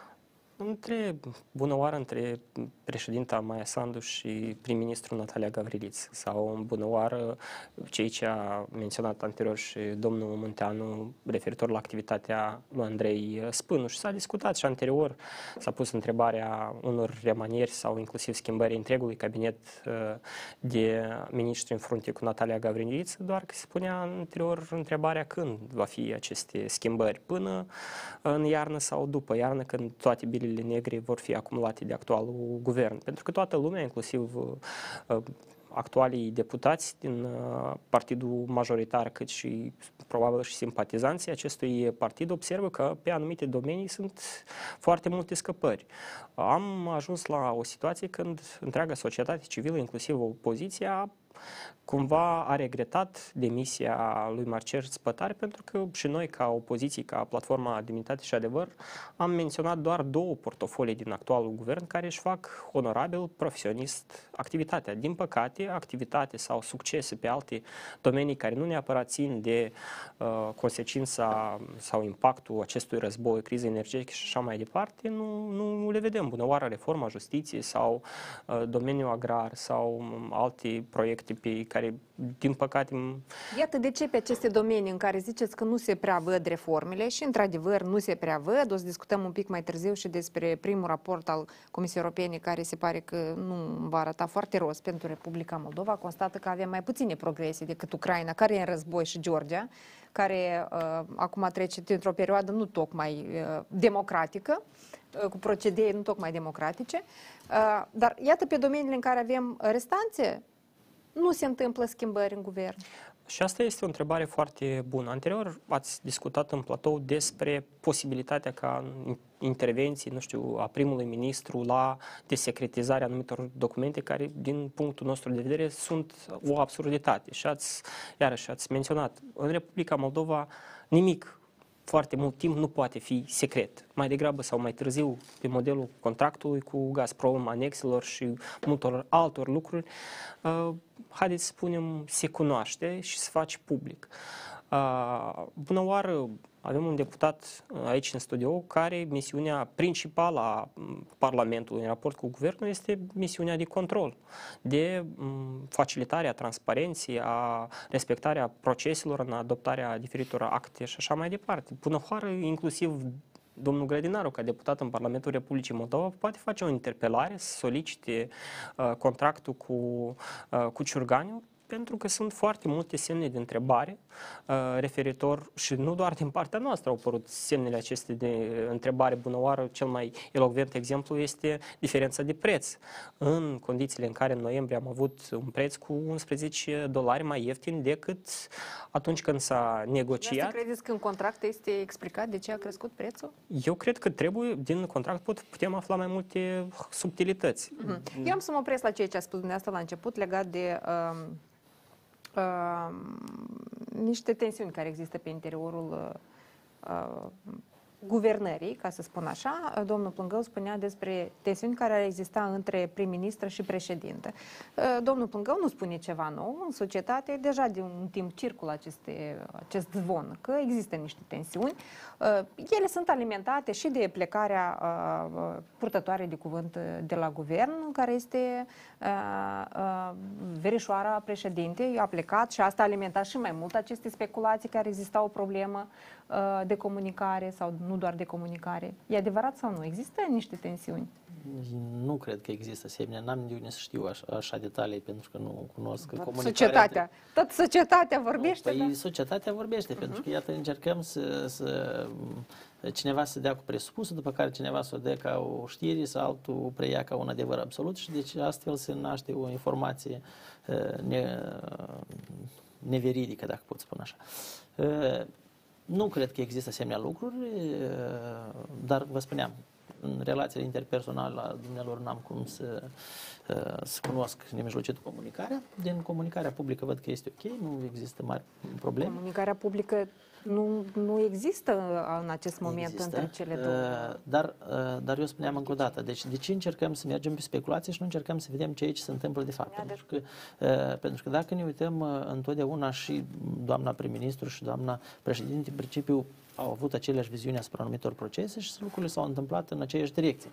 bună oară între președinta Maia Sandu și prim-ministrul Natalia Gavriliț, sau bună oară cei ce a menționat anterior și domnul Munteanu referitor la activitatea lui Andrei Spânu. Și s-a discutat și anterior, s-a pus întrebarea unor remanieri sau inclusiv schimbării întregului cabinet de miniștri în frunte cu Natalia Gavriliț, doar că se punea anterior întrebarea când va fi aceste schimbări, până în iarnă sau după iarnă, când toate bilele negre vor fi acumulate de actualul guvern. Pentru că toată lumea, inclusiv actualii deputați din partidul majoritar, cât și probabil și simpatizanții acestui partid, observă că pe anumite domenii sunt foarte multe scăpări. Am ajuns la o situație când întreaga societate civilă, inclusiv opoziția, cumva a regretat demisia lui Marcel Spătar, pentru că și noi, ca opoziție, ca Platforma Demnitate și Adevăr, am menționat doar două portofolii din actualul guvern care își fac onorabil, profesionist activitatea. Din păcate, activitate sau succese pe alte domenii care nu neapărat țin de consecința sau impactul acestui război, criză energetică și așa mai departe, nu le vedem. Bună oară, reforma justiției sau domeniul agrar sau alte proiecte pe care, din păcate... Iată de ce pe aceste domenii în care ziceți că nu se prea văd reformele și, într-adevăr, nu se prea văd, o să discutăm un pic mai târziu și despre primul raport al Comisiei Europene, care se pare că nu va arăta foarte roz pentru Republica Moldova, constată că avem mai puține progrese decât Ucraina, care e în război, și Georgia, care acum trece într-o perioadă nu tocmai democratică, cu procedee nu tocmai democratice, dar iată pe domeniile în care avem restanțe, nu se întâmplă schimbări în guvern. Și asta este o întrebare foarte bună. Anterior ați discutat în platou despre posibilitatea ca intervenții, nu știu, a primului ministru la desecretizarea anumitor documente care, din punctul nostru de vedere, sunt o absurditate. Și iarăși ați menționat, în Republica Moldova nimic foarte mult timp nu poate fi secret. Mai degrabă sau mai târziu, pe modelul contractului cu Gazprom, anexelor și multor altor lucruri, haideți să spunem, se cunoaște și se face public. Bună oară, avem un deputat aici în studio care misiunea principală a Parlamentului în raport cu guvernul este misiunea de control, de facilitarea transparenței, a respectarea proceselor în adoptarea diferitor acte și așa mai departe. Bună oară, inclusiv domnul Grădinaru, ca deputat în Parlamentul Republicii Moldova, poate face o interpelare, să solicite contractul cu Ciurganiu, pentru că sunt foarte multe semne de întrebare referitor, și nu doar din partea noastră au apărut semnele acestea de întrebare bunăoară. Cel mai elocvent exemplu este diferența de preț. În condițiile în care în noiembrie am avut un preț cu $11 mai ieftin decât atunci când s-a negociat. Credeți că în contract este explicat de ce a crescut prețul? Eu cred că trebuie, din contract putem afla mai multe subtilități. Eu am să mă opresc la ceea ce a spus dumneavoastră la început legat de niște tensiuni care există pe interiorul guvernării, ca să spun așa. Domnul Plângău spunea despre tensiuni care ar exista între prim-ministră și președinte. Domnul Plângău nu spune ceva nou. În societate, deja de un timp circulă acest zvon, că există niște tensiuni. Ele sunt alimentate și de plecarea purtătoare de cuvânt de la guvern, care este verișoara președintei. A plecat și asta a alimentat și mai mult aceste speculații care exista o problemă de comunicare sau nu doar de comunicare. E adevărat sau nu? Există niște tensiuni? Nu cred că există asemenea. N-am de unde să știu așa detalii, pentru că nu cunosc comunicarea. Societatea. Tot societatea vorbește, păi, societatea vorbește, pentru că, iată, încercăm cineva să dea cu presupusul, după care cineva să o dea ca o știre sau altul preia ca un adevăr absolut și deci astfel se naște o informație neveridică, dacă pot spune așa. Nu cred că există asemenea lucruri, dar vă spuneam, în relațiile interpersonale la dumnealor n-am cum să cunosc nemijlocit comunicarea. Din comunicarea publică văd că este ok, nu există mari probleme. Comunicarea publică nu există în acest moment între cele două. Dar eu spuneam încă o dată, deci de ce încercăm să mergem pe speculații și nu încercăm să vedem ce se întâmplă de fapt? Pentru că dacă ne uităm întotdeauna și doamna prim-ministru și doamna președinte, în principiu, au avut aceleași viziuni asupra anumitor procese și lucrurile s-au întâmplat în aceeași direcție.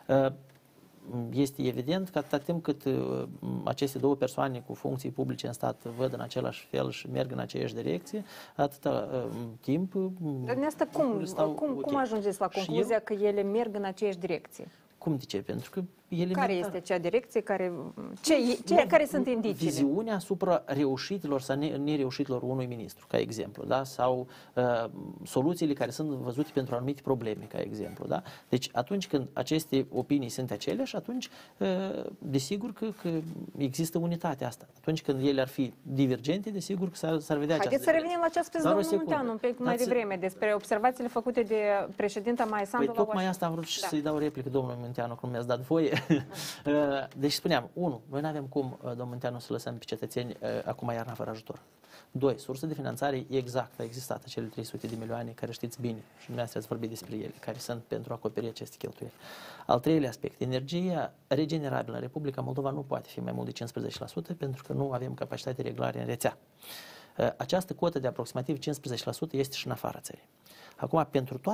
Este evident că atâta timp cât aceste două persoane cu funcții publice în stat văd în același fel și merg în aceeași direcție, atâta timp... Dar cum ajungeți la concluzia că ele merg în aceeași direcție? Cum de ce? Pentru că care este acea direcție? Care sunt indiciile? Viziunea asupra reușitilor sau nereușitilor unui ministru, ca exemplu, da? Sau soluțiile care sunt văzute pentru anumite probleme, ca exemplu. Da? Deci atunci când aceste opinii sunt aceleași, atunci desigur că există unitatea asta. Atunci când ele ar fi divergente, desigur că s-ar vedea această. Haideți să revenim la ce a spus domnul Munteanu un pic mai devreme despre observațiile făcute de președinta Maia Sandu la Washington. Tocmai asta am vrut să-i dau replică domnului Munteanu, cum mi-ați dat voie. Deci spuneam, 1. Noi nu avem cum, domnul Munteanu, să lăsăm pe cetățeni acum iarna fără ajutor. 2. Sursa de finanțare exactă a existat, acele 300 de milioane care știți bine și dumneavoastră ați vorbit despre ele, care sunt pentru a acoperi aceste cheltuieli. Al treilea aspect, energia regenerabilă în Republica Moldova nu poate fi mai mult de 15% pentru că nu avem capacitate de reglare în rețea. Această cotă de aproximativ 15% este și în afara țării. Acum,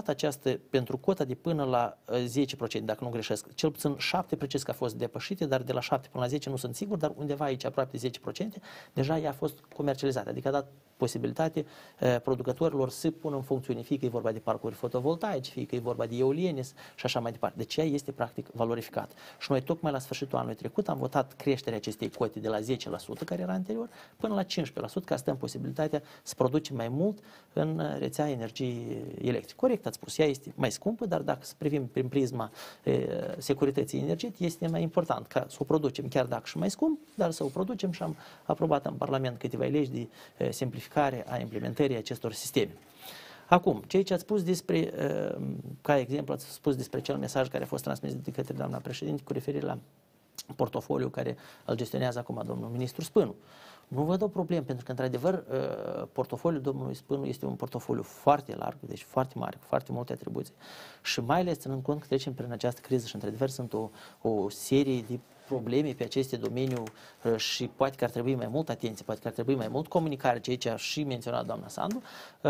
pentru cota de până la 10%, dacă nu greșesc, cel puțin 7% a fost depășite, dar de la 7 până la 10 nu sunt sigur, dar undeva aici, aproape 10%, deja ea a fost comercializată, adică a dat posibilitate producătorilor să pună în funcțiune, fie că e vorba de parcuri fotovoltaice, fie că e vorba de eoliene și așa mai departe. Deci ea este practic valorificată. Și noi tocmai la sfârșitul anului trecut am votat creșterea acestei cote de la 10%, care era anterior, până la 15%, ca să dăm posibilitatea să producem mai mult în rețea energiei electrice. Corect ați spus, ea este mai scumpă, dar dacă să privim prin prisma securității energetice, este mai important ca să o producem, chiar dacă și mai scump, dar să o producem și am aprobat în Parlament câteva legi de simplificare a implementării acestor sisteme. Acum, ceea ce ați spus despre, ca exemplu, ați spus despre cel mesaj care a fost transmis de către doamna președinte cu referire la portofoliu care îl gestionează acum domnul ministru Spânu. Nu văd o problemă, pentru că, într-adevăr, portofoliul domnului Spânu este un portofoliu foarte larg, deci foarte mare, cu foarte multe atribuții și mai ales ținând cont că trecem prin această criză și, într-adevăr, sunt o serie de probleme pe aceste domeniu și poate că ar trebui mai mult atenție, poate că ar trebui mai mult comunicare, ceea ce a și menționat doamna Sandu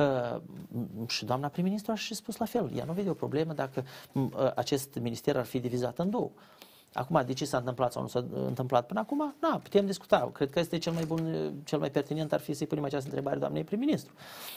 și doamna prim-ministru a și spus la fel. Ea nu vede o problemă dacă acest minister ar fi divizat în două. Acum, de ce s-a întâmplat sau nu s-a întâmplat până acum? Da, putem discuta. Cred că este cel mai bun, cel mai pertinent ar fi să-i punem această întrebare doamnei prim-ministru.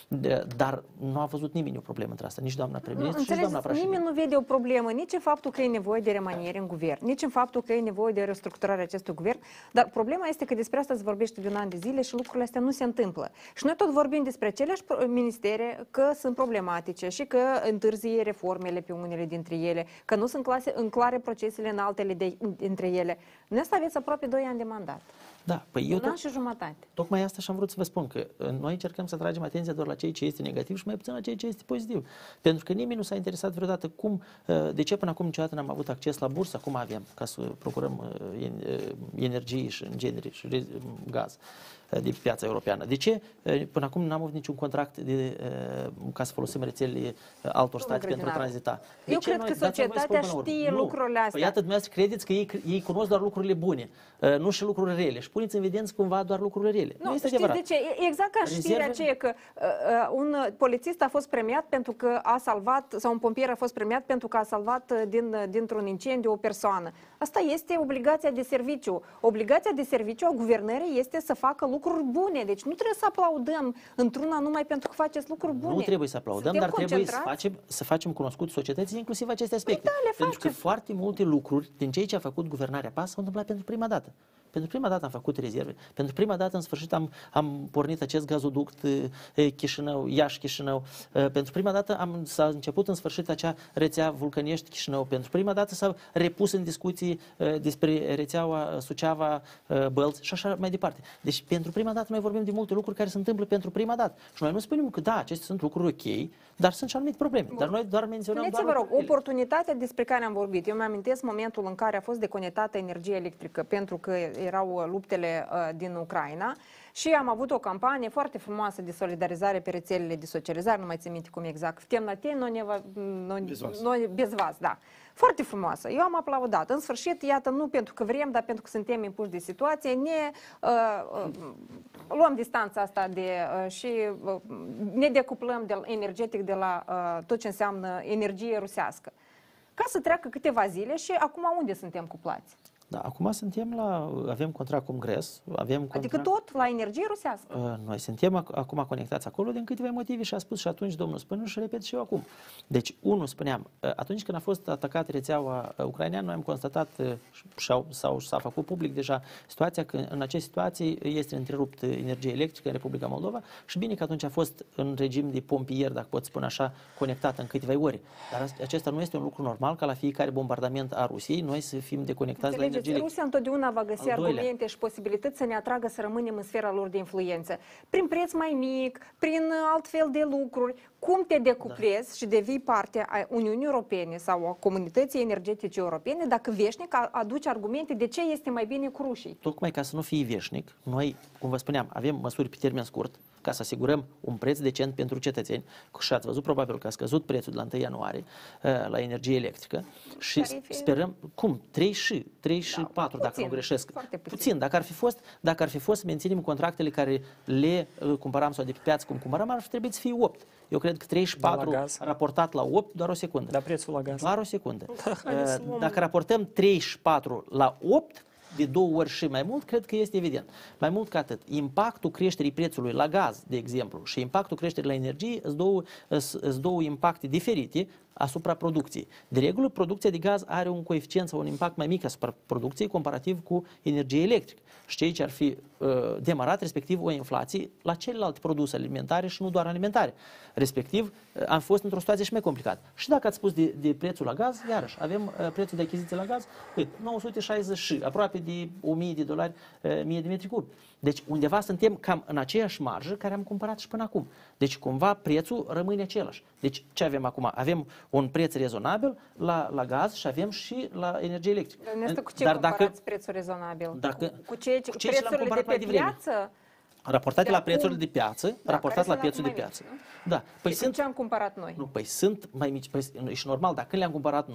Dar nu a văzut nimeni o problemă între asta, nici doamna prim-ministru, nici doamna președinte. Nimeni nu vede o problemă, nici în faptul că e nevoie de remaniere în guvern, nici în faptul că e nevoie de restructurarea acestui guvern, dar problema este că despre asta se vorbește de un an de zile și lucrurile astea nu se întâmplă. Și noi tot vorbim despre aceleași ministere că sunt problematice și că întârzie reformele pe unele dintre ele, că nu sunt în clare procesele în altele dintre ele. Noi asta aveți aproape 2 ani de mandat. Da, păi un an și jumătate. Tocmai asta și-am vrut să vă spun, că noi încercăm să atragem atenția doar la ceea ce este negativ și mai puțin la ceea ce este pozitiv. Pentru că nimeni nu s-a interesat vreodată de ce până acum niciodată n-am avut acces la bursă, acum avem, ca să procurăm energie și în genere și gaz de piața europeană. De ce până acum n-am avut niciun contract ca să folosim rețelele altor state pentru a tranzita? Eu cred că societatea știe lucrurile astea. Păi iată, dumneavoastră credeți că ei cunosc doar lucrurile bune, nu și lucrurile rele. Și puneți în evidență cumva doar lucrurile rele. Nu este adevărat. De ce? Exact ca știrea aceea că un polițist a fost premiat pentru că a salvat, sau un pompier a fost premiat pentru că a salvat dintr-un incendiu o persoană. Asta este obligația de serviciu. Obligația de serviciu a guvernării este să facă lucruri bune. Deci nu trebuie să aplaudăm într-una numai pentru că faceți lucruri bune. Nu trebuie să aplaudăm, dar trebuie să facem cunoscut societății inclusiv aceste aspecte. Păi da, pentru că foarte multe lucruri din ceea ce a făcut guvernarea PAS s-au întâmplat pentru prima dată. Pentru prima dată am făcut rezerve. Pentru prima dată, în sfârșit, am pornit acest gazoduct Chișinău, Iași-Chișinău. Pentru prima dată s-a început în sfârșit acea rețea Vulcănești-Chișinău. Pentru prima dată s-a repus în discuții despre rețeaua Suceava-Bălți și așa mai departe. Deci, pentru prima dată noi vorbim de multe lucruri care se întâmplă pentru prima dată. Și noi nu spunem că da, acestea sunt lucruri ok, dar sunt și anumite probleme. Bun. Dar noi doar menționăm Spuneți-vă, rog, oportunitatea despre care am vorbit. Eu mi-amintesc momentul în care a fost deconectată energia electrică pentru că erau luptele din Ucraina și am avut o campanie foarte frumoasă de solidarizare pe rețelele de socializare, nu mai țin minte cum exact. Bez vas, da. Foarte frumoasă. Eu am aplaudat. În sfârșit, iată, nu pentru că vrem, dar pentru că suntem impuși de situație, luăm distanța asta și ne decuplăm energetic de la tot ce înseamnă energie rusească. Ca să treacă câteva zile și acum unde suntem cuplați? Da, acum avem contract cu Gres, Adică tot la energie rusească? Noi suntem acum conectați acolo din câteva motive și a spus și atunci domnul Spânu și repet și eu acum. Deci, spuneam, atunci când a fost atacată rețeaua ucraineană, noi am constatat sau s-a făcut public deja situația că în aceste situații este întrerupt energie electrică în Republica Moldova și bine că atunci a fost în regim de pompier, dacă pot spune așa, conectat în câteva ore. Dar acesta nu este un lucru normal ca la fiecare bombardament a Rusiei noi să fim deconectați la energie. Rusia întotdeauna va găsi argumente și posibilități să ne atragă să rămânem în sfera lor de influență. Prin preț mai mic, prin alt fel de lucruri. Cum te decuplezi și devii parte a Uniunii Europene sau a comunității energetice europene dacă veșnic aduci argumente de ce este mai bine cu rușii? Tocmai ca să nu fie veșnic, noi, cum vă spuneam, avem măsuri pe termen scurt ca să asigurăm un preț decent pentru cetățeni. Și ați văzut probabil că a scăzut prețul de la 1 ianuarie la energie electrică și sperăm, 34, dacă nu greșesc. Puțin. Dacă ar fi fost să menținem contractele care le cumpăram sau de pe piață cum cumpăram, ar fi trebuit să fie 8. Eu cred că 34 raportat la 8, doar o secundă. Dar prețul la gaz? Doar o secundă. Dacă raportăm 34 la 8, de 2 ori și mai mult, cred că este evident. Mai mult ca atât, impactul creșterii prețului la gaz, de exemplu, și impactul creșterii la energie sunt două impacte diferite asupra producției. De regulă, producția de gaz are un coeficient sau un impact mai mic asupra producției comparativ cu energie electrică. Și ceea ce ar fi demarat, respectiv, o inflație la celelalte produse alimentare și nu doar alimentare. Respectiv, am fost într-o situație și mai complicată. Și dacă ați spus de prețul la gaz, iarăși, avem prețul de achiziție la gaz, 960 și aproape de $1000, 1000 de metri cubi. Deci undeva suntem cam în aceeași marjă care am cumpărat și până acum. Deci cumva prețul rămâne același. Deci ce avem acum? Avem un preț rezonabil la gaz și avem și la energie electrică. Cu ce comparați prețul rezonabil? Cu prețurile de pe piață? Raportate la prețurile de piață, raportat la prețul de piață. Da. Păi ce am cumpărat noi? Nu, sunt mai mici. Și normal, dacă le-am cumpărat noi,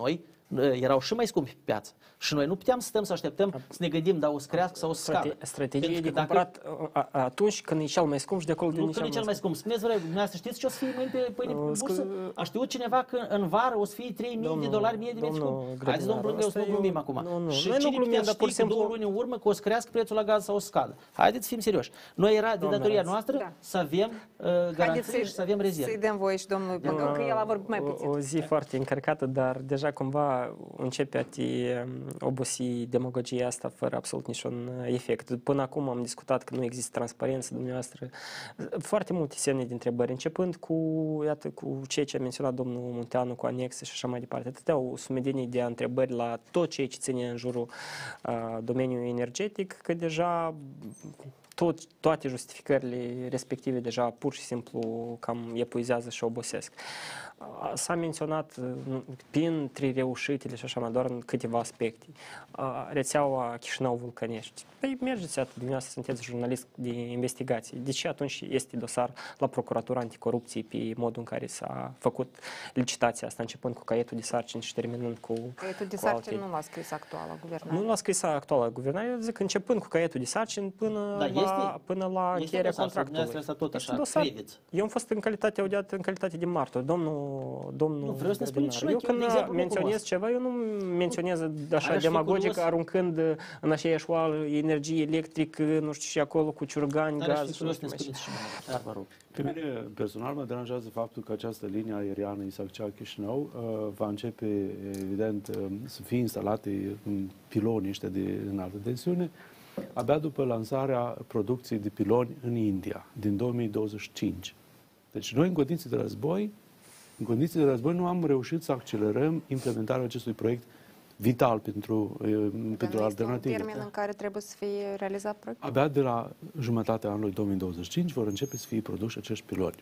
erau și mai scumpi pe piață. Și noi nu puteam să stăm să așteptăm să ne gândim, da, o să crească sau o să scadă. Strategie de cumpărat atunci când e cel mai scump și de acolo nu când e cel mai scump. Spuneți, dumneavoastră, știți ce o să fie mâine pe pâine pe bursă? A știut cineva că în vară o să fie 3.000 de dolari, 1.000 de metri cub. Haideți, domnul Brângău, să nu glumim acum. Și cine putea ști cu 2 luni în urmă că o să crească prețul la gaz sau o să scadă? Haideți să fim serioși. Noi era de datoria noastră să avem garanții și să avem rezerve. Să-i dăm voie și domnului Brângău, că el a vorbit mai puțin. O zi foarte încărcată, dar deja cumva începe a te obosi demagogia asta fără absolut niciun efect. Până acum am discutat că nu există transparență dumneavoastră. Foarte multe semne de întrebări, începând cu, iată, cu ceea ce a menționat domnul Munteanu, cu anexe și așa mai departe. Atâtea o sumedenie de întrebări la tot ceea ce ține în jurul domeniului energetic, că deja toate justificările respective deja pur și simplu cam epuizează și obosesc. S-a menționat printre reușitele și așa mai doar în câteva aspecte. Rețeaua Chișinău-Vulcănești. Păi mergeți atât, dumneavoastră sunteți jurnalist de investigații. De ce atunci este dosar la Procuratura Anticorupție pe modul în care s-a făcut licitația asta, începând cu caietul de sarcini și terminând cu caietul de sarcini nu l-a scris actuala guvernare. Nu l-a scris actuala guvernare, eu zic începând cu caietul de sarcini până la încheierea contractului. Este dosar. Eu am fost în calitate audiat, în calitate de martor. Domnul eu când menționez ceva, eu nu menționez așa demagogic, aruncând în aceeași oală energie electrică, nu știu, și acolo cu ciurgani, gaz. Pe mine personal mă deranjează faptul că această linie aeriană Isaccea-Chișinău va începe, evident, să fie instalate piloni ăștia de înaltă tensiune abia după lansarea producției de piloni în India, din 2025. Deci noi, în condiții de război, nu am reușit să accelerăm implementarea acestui proiect vital pentru alternative. Un termen în care trebuie să fie realizat proiectul? Abia de la jumătatea anului 2025 vor începe să fie produși acești piloni.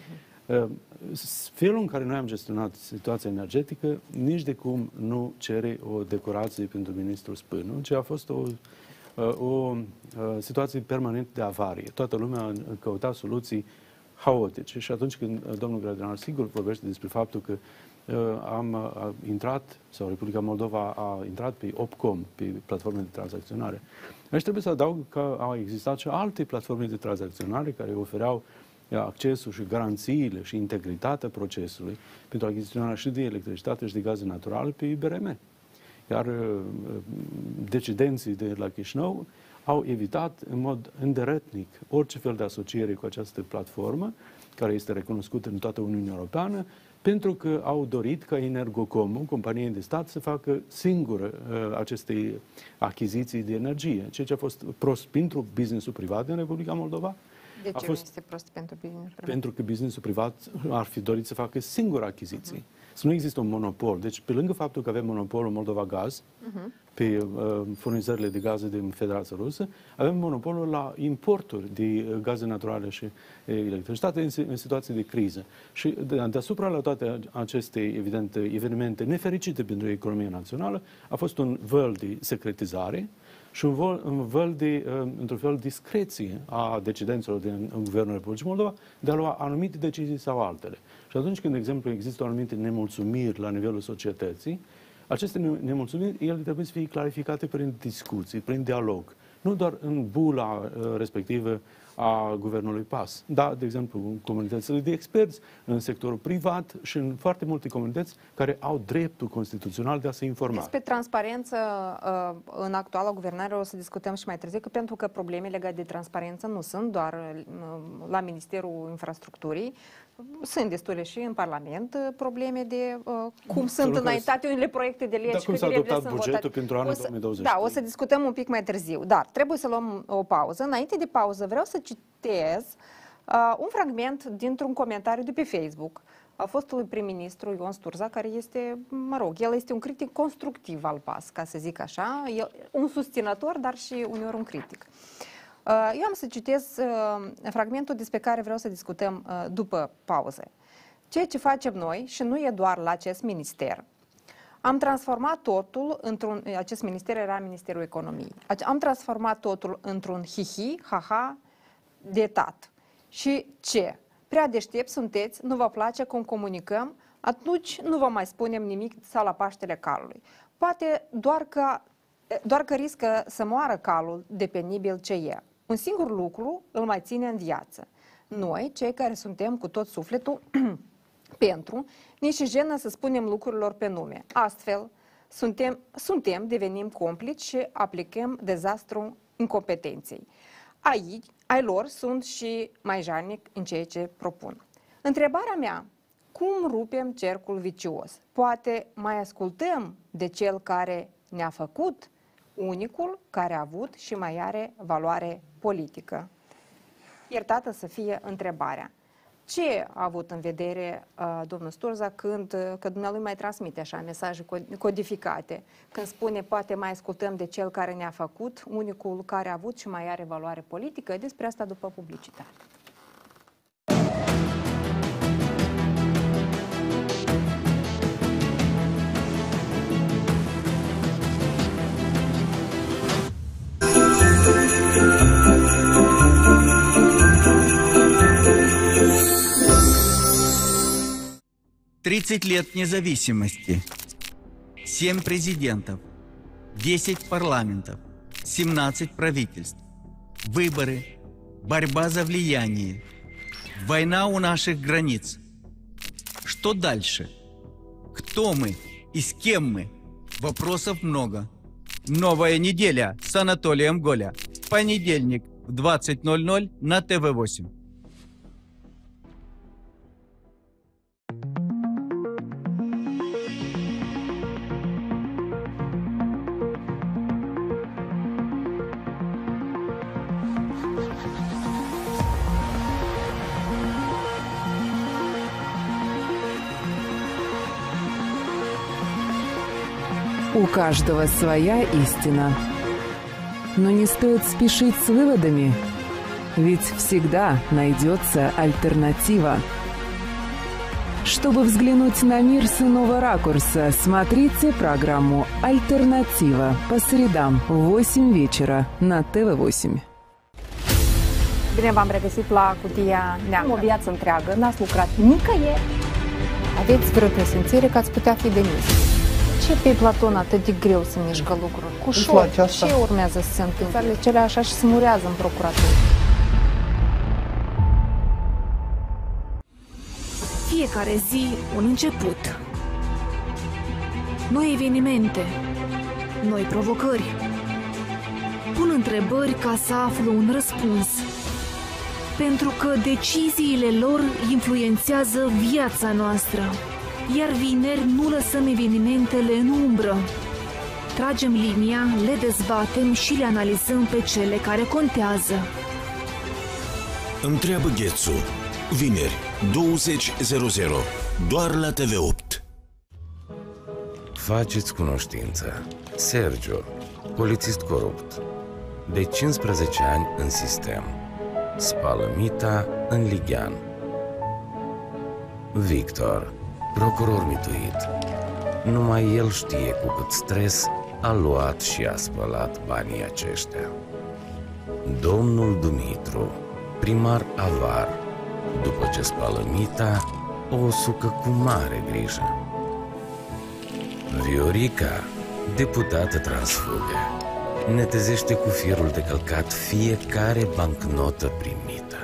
Felul în care noi am gestionat situația energetică nici de cum nu cere o decorație pentru ministrul Spânu, ci a fost o situație permanent de avarie. Toată lumea a căutat soluții haotice și atunci când domnul grădinar sigur vorbește despre faptul că am intrat, sau Republica Moldova a intrat pe Opcom, pe platforme de tranzacționare. Aici trebuie să adaug că au existat și alte platforme de tranzacționare care ofereau accesul și garanțiile și integritatea procesului pentru achiziționarea și de electricitate și de gaze naturale pe IBRM. Iar decidenții de la Chișinău au evitat în mod îndărătnic orice fel de asociere cu această platformă, care este recunoscută în toată Uniunea Europeană, pentru că au dorit ca Energocom, companie de stat, să facă singură aceste achiziții de energie, ceea ce a fost prost pentru business-ul privat în Republica Moldova. De ce nu este prost pentru business-ul privat? Pentru că business-ul privat ar fi dorit să facă singură achiziții. Să nu există un monopol. Deci, pe lângă faptul că avem monopolul Moldova Gaz, pe furnizările de gaze din Federația Rusă, avem monopolul la importuri de gaze naturale și electricitate în situații de criză. Și deasupra la toate aceste, evident, evenimente nefericite pentru economia națională, a fost un văl de secretizare și un văl de, într-un fel, discreție a decidenților din Guvernul Republicii Moldova de a lua anumite decizii sau altele. Și atunci când, de exemplu, există anumite nemulțumiri la nivelul societății, aceste nemulțumiri, ele trebuie să fie clarificate prin discuții, prin dialog. Nu doar în bula respectivă a guvernului PAS. Da, de exemplu, în comunitățile de experți, în sectorul privat și în foarte multe comunități care au dreptul constituțional de a se informa. Despre transparență în actuala guvernare o să discutăm și mai târziu, pentru că probleme legate de transparență nu sunt doar la Ministerul Infrastructurii, sunt destule și în Parlament probleme de cum sunt înaintate unele proiecte de lege. Cum s-a adoptat bugetul pentru anul 2020. Da, o să discutăm un pic mai târziu, dar trebuie să luăm o pauză. Înainte de pauză vreau să citez un fragment dintr-un comentariu de pe Facebook a fostului prim-ministru Ion Sturza, care este, el este un critic constructiv al PAS, ca să zic așa, un susținător, dar și uneori un critic. Eu am să citez fragmentul despre care vreau să discutăm după pauză. Ceea ce facem noi, și nu e doar la acest minister, am transformat totul într-un, acest minister era Ministerul Economiei, am transformat totul într-un hihi, haha, de tat. Și ce? Prea deștepți sunteți, nu vă place cum comunicăm, atunci nu vă mai spunem nimic sau la Paștele Calului. Poate doar că riscă să moară calul de penibil ce e. Un singur lucru îl mai ține în viață. Noi, cei care suntem cu tot sufletul pentru, nici și jenă să spunem lucrurilor pe nume. Astfel, devenim complici și aplicăm dezastru incompetenței. Ai lor sunt și mai jalnic în ceea ce propun. Întrebarea mea, cum rupem cercul vicios? Poate mai ascultăm de cel care ne-a făcut, unicul care a avut și mai are valoare politică? Iertată să fie întrebarea. Ce a avut în vedere domnul Sturza că dumnealui mai transmite așa mesaje codificate, când spune poate mai ascultăm de cel care ne-a făcut, unicul care a avut și mai are valoare politică? Despre asta după publicitate. «30 лет независимости, 7 президентов, 10 парламентов, 17 правительств, выборы, борьба за влияние, война у наших границ. Что дальше? Кто мы и с кем мы? Вопросов много. Новая неделя с Анатолием Голя. Понедельник в 20:00 на ТВ8». У каждого своя истина. Но не стоит спешить с выводами, ведь всегда найдется альтернатива. Чтобы взглянуть на мир с иного ракурса, смотрите программу «Альтернатива» по средам в 8 вечера на ТВ8. Bine v-am regăsit la Cutia Neagră. O viață întreagă, n-ați lucrat nicăieri. Aveți vreo presimțire că ați putea fi demis. Ce pe Platon atât de greu să mișcă lucruri? Ușor. Ce urmează să se întâmple? Cele așa și se murează în procuratură. Fiecare zi un început. Noi evenimente, noi provocări. Pun întrebări ca să aflu un răspuns. Pentru că deciziile lor influențează viața noastră. Iar vineri nu lăsăm evenimentele în umbră. Tragem linia, le dezbatem și le analizăm pe cele care contează. Întreabă Ghețu. Vineri, 20:00, doar la TV8. Faceți cunoștință. Sergio, polițist corupt. De 15 ani în sistem. Spală mita în Lighean. Victor, procuror mituit. Numai el știe cu cât stres a luat și a spălat banii aceștia. Domnul Dumitru, primar avar, după ce spală mita, o sucă cu mare grijă. Viorica, deputată transfugă, netezește cu fierul de călcat fiecare bancnotă primită.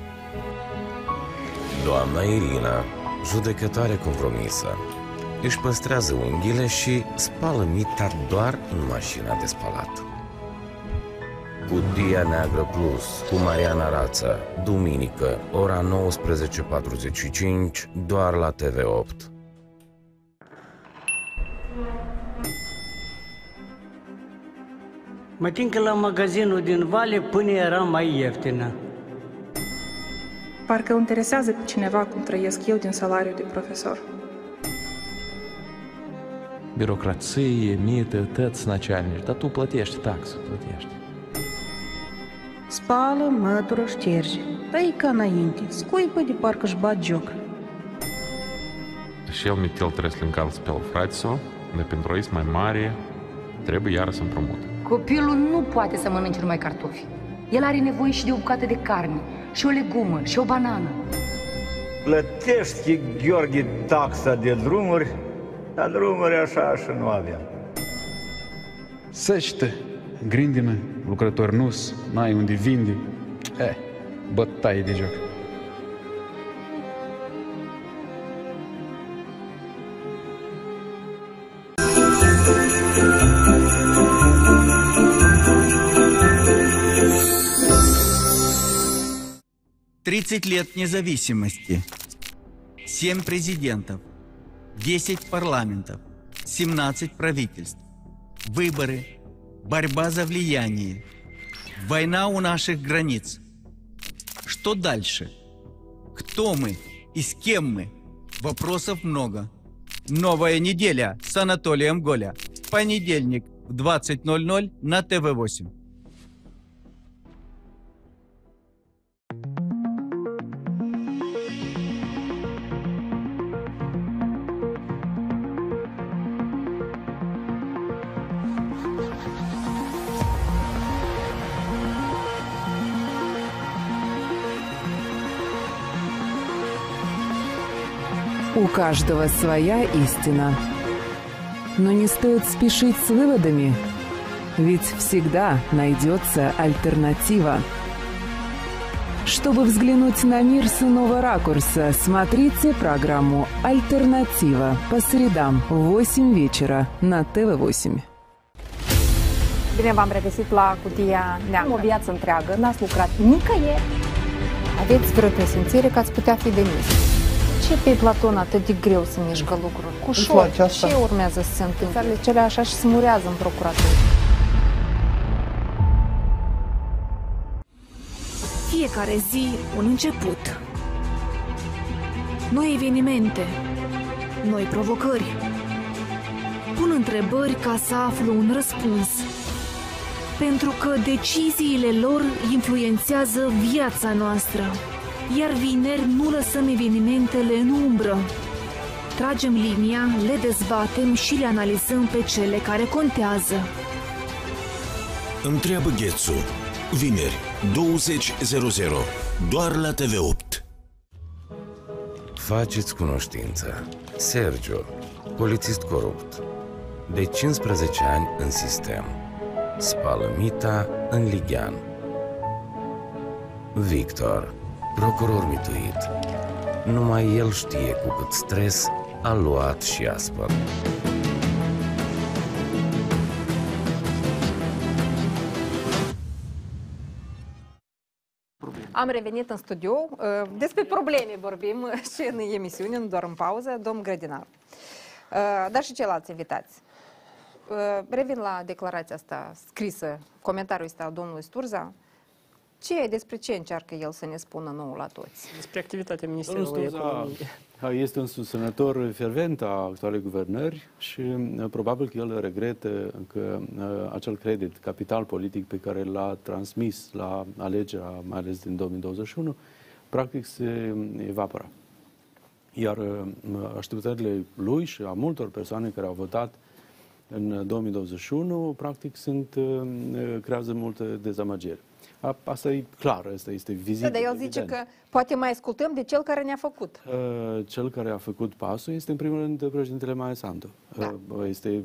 Doamna Irina, judecătoare compromisă, își păstrează unghiile și spală mita doar în mașina de spălat. Cutia Neagră Plus cu Mariana Rață, duminică, ora 19:45, doar la TV8. Mă tin că la magazinul din Vale până era mai ieftină. Parcă îl interesează pe cineva cum trăiesc eu din salariul de profesor. Бюрократия, mită, tăți начальник, dar tu plătești taxă, plătești. Spală, mătură, șterge. Răi ca înainte, scuipă de parcă-și bat joc. Și el Mitel trebuie să-l încalți pe fraițul, dar pentru ei mai mare, trebuie iară să împrumute. Copilul nu poate să mănânce numai cartofi. El are nevoie și de o bucată de carne, și o legumă, și o banană. Plătești, Gheorghe, taxa de drumuri, dar drumuri așa și nu aveam. Săște, grindină, lucrători nu-s, n-ai unde vinde. Bătaie de joc. «30 лет независимости, 7 президентов, 10 парламентов, 17 правительств, выборы, борьба за влияние, война у наших границ. Что дальше? Кто мы и с кем мы? Вопросов много. Новая неделя с Анатолием Голя. Понедельник в 20:00 на ТВ8». У каждого своя истина. Но не стоит спешить с выводами, ведь всегда найдется альтернатива. Чтобы взглянуть на мир с иного ракурса, смотрите программу «Альтернатива» по средам в 8 вечера на ТВ8. Bine v-am regăsit la Cutia Neagră. O viață întreagă, n-ați lucrat nicăieri. Aveți vreo presimțire că ați putea fi demis? Ce pe Platon atât de greu să mișcă lucruri? Ușor, ce urmează să se întâmple? Țările cele așa și se murează în procuratură. Fiecare zi un început. Noi evenimente, noi provocări. Pun întrebări ca să aflu un răspuns. Pentru că deciziile lor influențează viața noastră. Iar vineri nu lăsăm evenimentele în umbră. Tragem linia, le dezbatem și le analizăm pe cele care contează. Întreabă Ghețu. Vineri, 20:00, doar la TV8. Faceți cunoștință. Sergio, polițist corupt. De 15 ani în sistem. Spală mita în Lighean. Victor, procuror mituit. Numai el știe cu cât stres a luat și a spălat. Am revenit în studio. Despre probleme vorbim și în emisiune, nu doar în pauză, domn Grădinar. Dar și ceilalți invitați. Revin la declarația asta scrisă, comentariul ăsta a domnului Sturza. Despre ce încearcă el să ne spună nouă la toți? Despre activitatea Ministerului Economiei. Este un susținător fervent a actualei guvernări și probabil că el regretă că acel credit capital politic pe care l-a transmis la alegerea, mai ales din 2021, practic se evapora. Iar așteptările lui și a multor persoane care au votat în 2021, practic creează multe dezamăgiri. Asta e clar, asta este vizibil. Dar el zice că poate mai ascultăm de cel care ne-a făcut. Cel care a făcut pasul este în primul rând președintele Maia Sandu. Da. Este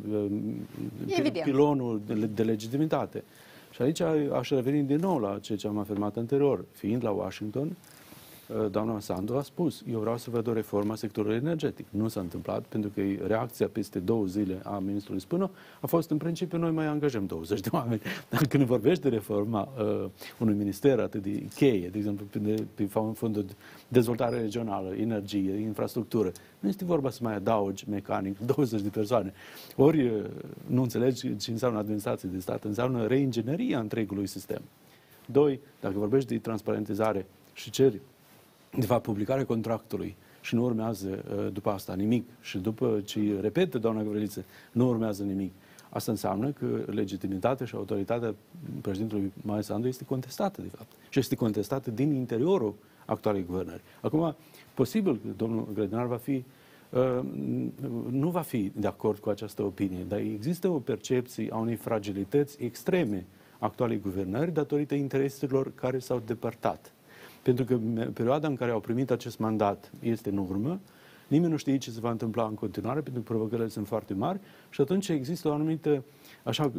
pilonul de legitimitate. Și aici aș reveni din nou la ceea ce am afirmat anterior. Fiind la Washington, doamna Sandu a spus: eu vreau să văd o reformă a sectorului energetic. Nu s-a întâmplat, pentru că reacția peste 2 zile a ministrului Spână a fost: în principiu noi mai angajăm 20 de oameni. Dar când vorbești de reforma unui minister atât de cheie, de exemplu pe fondul de dezvoltare regională, energie, infrastructură, nu este vorba să mai adaugi mecanic 20 de persoane. Ori nu înțelegi ce înseamnă administrație de stat, înseamnă reingineria întregului sistem. 2. Dacă vorbești de transparentizare și ceri de fapt publicarea contractului și nu urmează după asta nimic și după ce repetă doamna Găvriliță, nu urmează nimic, asta înseamnă că legitimitatea și autoritatea președintelui Maia Sandu este contestată, de fapt. Și este contestată din interiorul actualei guvernări. Acum, posibil că domnul Grădinar nu va fi de acord cu această opinie, dar există o percepție a unei fragilități extreme actualei guvernări datorită intereselor care s-au depărtat. Pentru că perioada în care au primit acest mandat este în urmă, nimeni nu știe ce se va întâmpla în continuare, pentru că provocările sunt foarte mari și atunci există o anumită, așa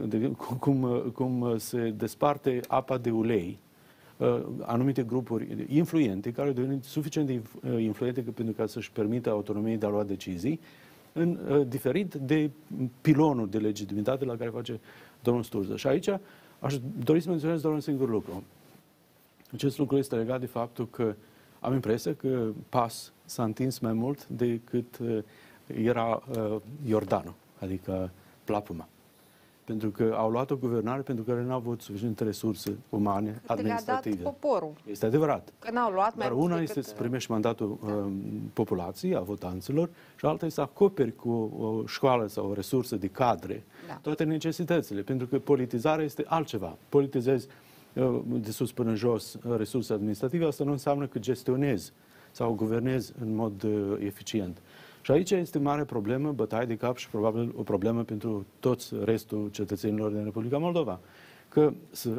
cum se desparte apa de ulei, anumite grupuri influente, care au devenit suficient de influente pentru ca să-și permită autonomiei de a lua decizii, diferit de pilonul de legitimitate la care face domnul Sturza. Și aici aș dori să menționez doar un singur lucru. Acest lucru este legat de faptul că am impresia că PAS s-a întins mai mult decât era Iordanul, adică Plapuma. Pentru că au luat o guvernare pentru care nu au avut suficiente resurse umane, administrative. Le-a dat poporul. Este adevărat. Că n-au luat mai Dar una este să primești mandatul populației, a votanților, și alta este să acoperi cu o școală sau o resursă de cadre toate necesitățile. Pentru că politizarea este altceva. Politizezi de sus până jos resurse administrative, asta nu înseamnă că gestionezi sau guvernezi în mod eficient. Și aici este mare problemă, bătaie de cap și probabil o problemă pentru toți restul cetățenilor din Republica Moldova. Că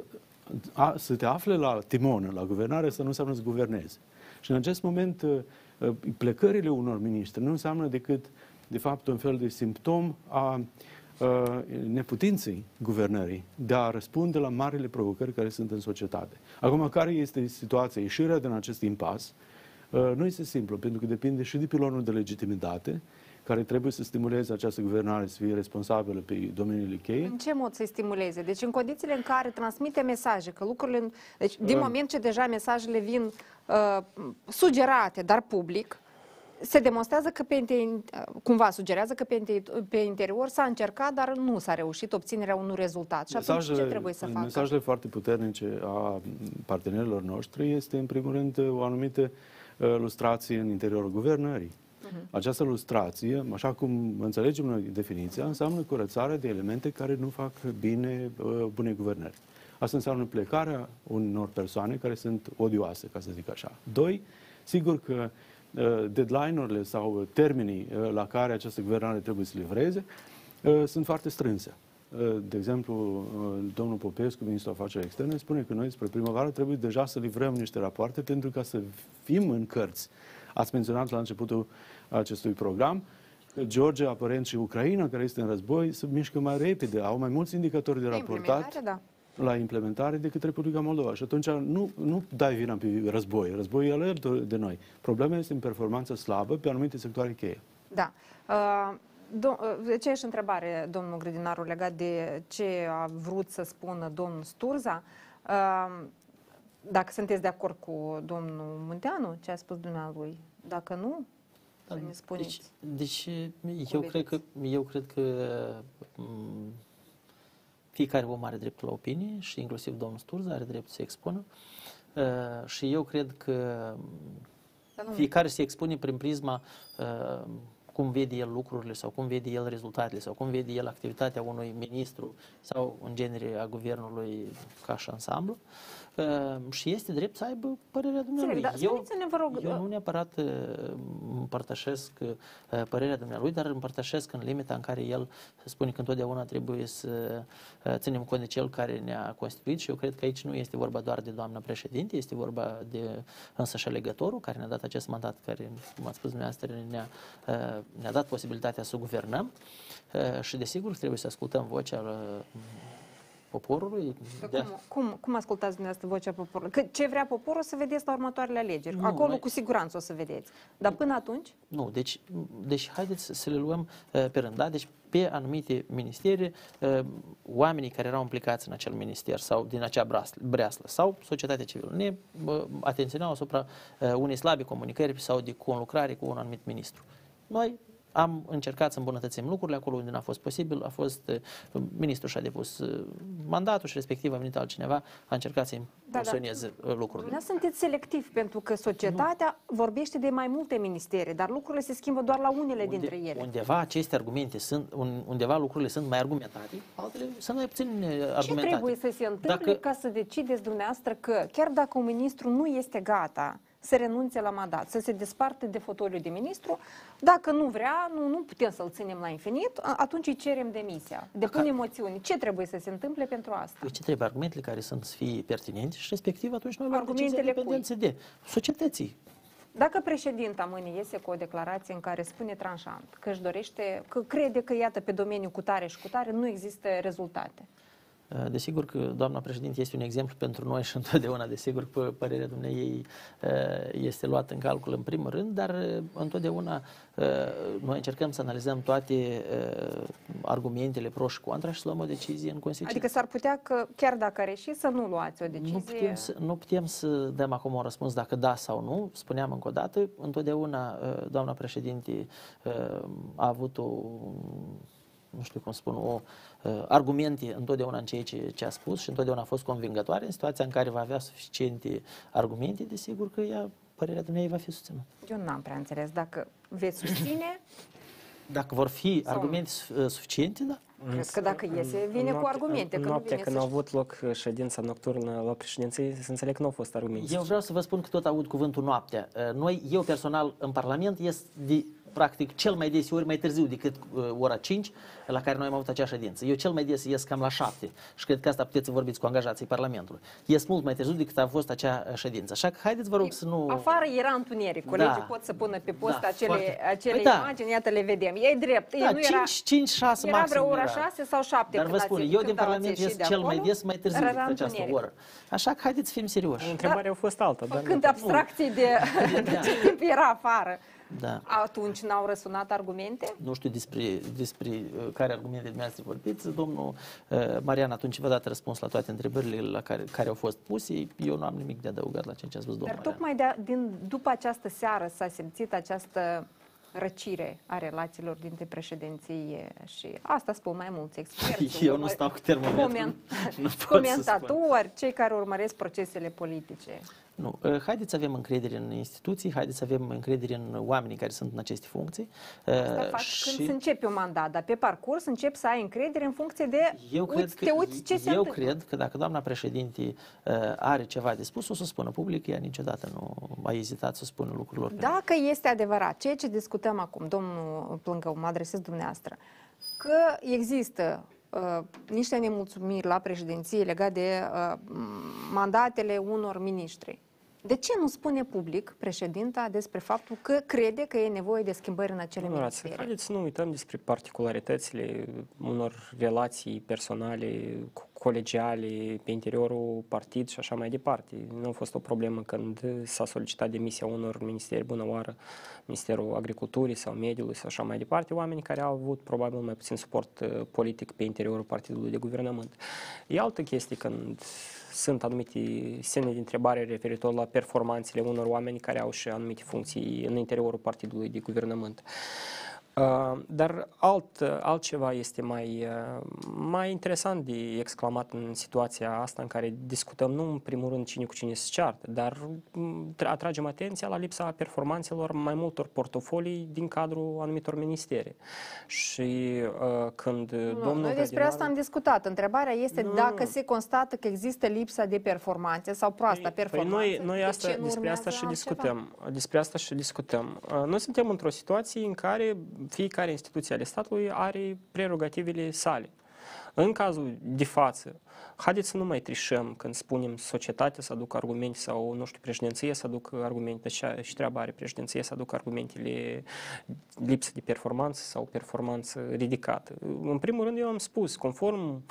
să te afle la timonă, la guvernare, asta nu înseamnă să guvernezi. Și în acest moment plecările unor miniștri nu înseamnă decât, de fapt, un fel de simptom a neputinței guvernării de a răspunde la marile provocări care sunt în societate. Acum, care este situația? Ieșirea din acest impas nu este simplu, pentru că depinde și de pilonul de legitimitate, care trebuie să stimuleze această guvernare să fie responsabilă pe domeniile cheie. În ce mod să-i stimuleze? Deci în condițiile în care transmite mesaje, că lucrurile... Deci din moment ce deja mesajele vin sugerate, dar public, se demonstrează că cumva sugerează că pe interior s-a încercat, dar nu s-a reușit obținerea unui rezultat. Și atunci ce trebuie să facă? Mesajele foarte puternice a partenerilor noștri este, în primul rând, o anumită lustrație în interiorul guvernării. Această lustrație, așa cum înțelegem noi definiția, înseamnă curățarea de elemente care nu fac bine bunei guvernări. Asta înseamnă plecarea unor persoane care sunt odioase, ca să zic așa. Doi, sigur că deadline-urile sau termenii la care această guvernare trebuie să livreze sunt foarte strânse. De exemplu, domnul Popescu, ministrul afacerilor externe, spune că noi spre primăvară trebuie deja să livrăm niște rapoarte pentru ca să fim în cărți. Ați menționat la începutul acestui program că Georgia, aparent, și Ucraina, care este în război, se mișcă mai repede, au mai mulți indicatori de raportat la implementare decât Republica Moldova. Și atunci nu dai vina pe război. Războiul e alături de noi. Problema este în performanța slabă pe anumite sectoare cheie. Da. Ce ești întrebare, domnul Grădinaru, legat de ce a vrut să spună domnul Sturza? Dacă sunteți de acord cu domnul Munteanu, ce a spus dumnealui? Dacă nu, să ne spuneți. Deci eu cred că fiecare om are dreptul la opinie și inclusiv domnul Sturza are dreptul să se expună. Și eu cred că fiecare se expune prin prisma cum vede el lucrurile sau cum vede el rezultatele sau cum vede el activitatea unui ministru sau în genere a guvernului ca și ansamblu. Și este drept să aibă părerea dumnealui. Eu nu neapărat împărtășesc părerea dumnealui, dar împărtășesc în limita în care el spune că întotdeauna trebuie să ținem cont de cel care ne-a constituit și eu cred că aici nu este vorba doar de doamna președinte, este vorba de însăși alegătorul care ne-a dat acest mandat, care, cum ați spus dumneavoastră, ne-a dat posibilitatea să guvernăm și desigur trebuie să ascultăm vocea poporului. Cum ascultați dumneavoastră vocea poporului? Că ce vrea poporul să vedeți la următoarele alegeri. Acolo cu siguranță o să vedeți. Dar până atunci? Nu, deci haideți să le luăm pe rând. Da? Deci pe anumite ministere, oamenii care erau implicați în acel minister sau din acea breaslă sau societatea civilă ne atenționau asupra unei slabe comunicări sau de conlucrare cu un anumit ministru. Noi am încercat să îmbunătățim lucrurile acolo unde n-a fost posibil, a fost ministrul și-a depus mandatul și respectiv a venit altcineva, a încercat să impulsioneze lucrurile. Nu sunteți selectiv, pentru că societatea vorbește de mai multe ministere, dar lucrurile se schimbă doar la unele dintre ele. Undeva aceste argumente sunt, undeva lucrurile sunt mai argumentate, altele sunt mai puțin argumentate. Ce trebuie să se întâmple ca să decideți dumneavoastră că chiar dacă un ministru nu este gata să renunțe la mandat, să se desparte de fotoliul de ministru. Dacă nu vrea, nu putem să-l ținem la infinit, atunci îi cerem demisia. Depunem moțiuni. Ce trebuie să se întâmple pentru asta? Păi ce trebuie? Argumentele care sunt să fie pertinente și respectiv atunci noi luăm decizia independență de societății. Dacă președinta mâine iese cu o declarație în care spune tranșant că își dorește, că crede că iată pe domeniul cu tare și cu tare nu există rezultate. Desigur că doamna președinte este un exemplu pentru noi și întotdeauna, desigur, părerea dumneei este luată în calcul în primul rând, dar întotdeauna noi încercăm să analizăm toate argumentele pro și contra și să luăm o decizie în consecință. Adică s-ar putea că chiar dacă ar ieși să nu luați o decizie? Nu putem să dăm acum un răspuns dacă da sau nu. Spuneam încă o dată, întotdeauna doamna președinte a avut nu știu cum spun, argumente întotdeauna în ceea ce a spus și întotdeauna a fost convingătoare. În situația în care va avea suficiente argumente, desigur că părerea dumneavoastră va fi susținută. Eu n-am prea înțeles. Dacă veți susține... Dacă vor fi argumente suficiente, da. Cred că dacă iese, vine cu argumente. Noaptea când a avut loc ședința nocturnă la președinție, să înțeleg că nu au fost argumente. Eu vreau să vă spun că tot aud cuvântul noaptea. Eu personal în Parlament ies practic cel mai deseori mai târziu decât ora 5, la care noi am avut acea ședință. Eu cel mai des ies cam la 7 și cred că asta puteți să vorbiți cu angajații Parlamentului. Ies mult mai târziu decât a fost acea ședință. Așa că haideți, vă rog, să nu... Afară era întuneric. Colegii pot să pună pe post acele imagini, iată le vedem. E drept. Da, 5-6 maxim era vreo ora 6 sau 7. Dar vă spun, eu din Parlament ies cel mai des mai târziu decât această oră. Așa că haideți să fim serioși. Întrebarea a fost alta. Când abstracții de ce timp era afară. Da. Atunci n-au răsunat argumente? Nu știu despre care argumente dumneavoastră vorbiți. Domnul Marian atunci v-a dat răspuns la toate întrebările la care au fost puse. Eu nu am nimic de adăugat la ceea ce a spus domnul Marian. Dar tocmai după această seară s-a simțit această răcire a relațiilor dintre președinție și asta spun mai mulți experți. Eu nu stau cu termometru. Comentatori, cei care urmăresc procesele politice. Nu. Haideți să avem încredere în instituții, haideți să avem încredere în oamenii care sunt în aceste funcții. Asta fac când se începe un mandat, dar pe parcurs începi să ai încredere în funcție de Eu cred că dacă doamna președinte are ceva de spus, o să spună public, ea niciodată nu a ezitat să spună lucrurilor. Dacă este adevărat, ceea ce discutăm acum, domnul Plâncău, mă adresez dumneavoastră, că există niște nemulțumiri la președinție legate de mandatele unor miniștri. De ce nu spune public președinta despre faptul că crede că e nevoie de schimbări în acele ministere? Haideți să nu uităm despre particularitățile unor relații personale, colegiale, pe interiorul partid și așa mai departe. Nu a fost o problemă când s-a solicitat demisia unor ministeri, bună oară, Ministerul Agriculturii sau Mediului sau așa mai departe, oameni care au avut probabil mai puțin suport politic pe interiorul partidului de guvernământ. E altă chestie când sunt anumite semne de întrebare referitor la performanțele unor oameni care au și anumite funcții în interiorul partidului de guvernământ. Dar altceva este mai interesant de exclamat în situația asta în care discutăm nu în primul rând cine cu cine se ceartă, dar atragem atenția la lipsa performanțelor mai multor portofolii din cadrul anumitor ministere. Și când domnul noi despre asta am discutat. Întrebarea este dacă se constată că există lipsa de performanțe sau proasta performanță. Noi despre asta și discutăm. Noi suntem într-o situație în care fiecare instituție ale statului are prerogativele sale. În cazul de față, haideți să nu mai trișăm când spunem societatea să aducă argumente sau, nu știu, președinție să aducă argumente și treaba are președinție să aducă argumentele lipsă de performanță sau performanță ridicată. În primul rând, eu am spus, conform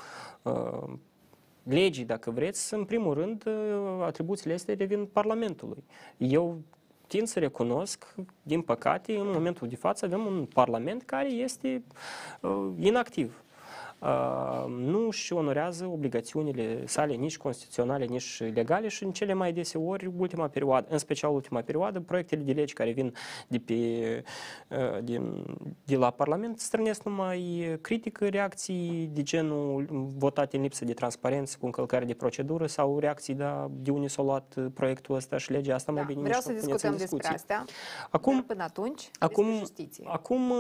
legii, dacă vreți, în primul rând, atribuțiile astea revin Parlamentului. Eu tind să recunosc, din păcate, în momentul de față avem un Parlament care este inactiv. Nu își onorează obligațiunile sale nici constituționale, nici legale și în cele mai deseori, ultima perioadă, în special ultima perioadă, proiectele de legi care vin de la Parlament strânesc numai critică, reacții de genul votate în lipsă de transparență, cu încălcare de procedură sau reacții de unde s-a luat proiectul ăsta și legea asta mai bine. Vreau să discutăm despre astea. Acum, până atunci, acum,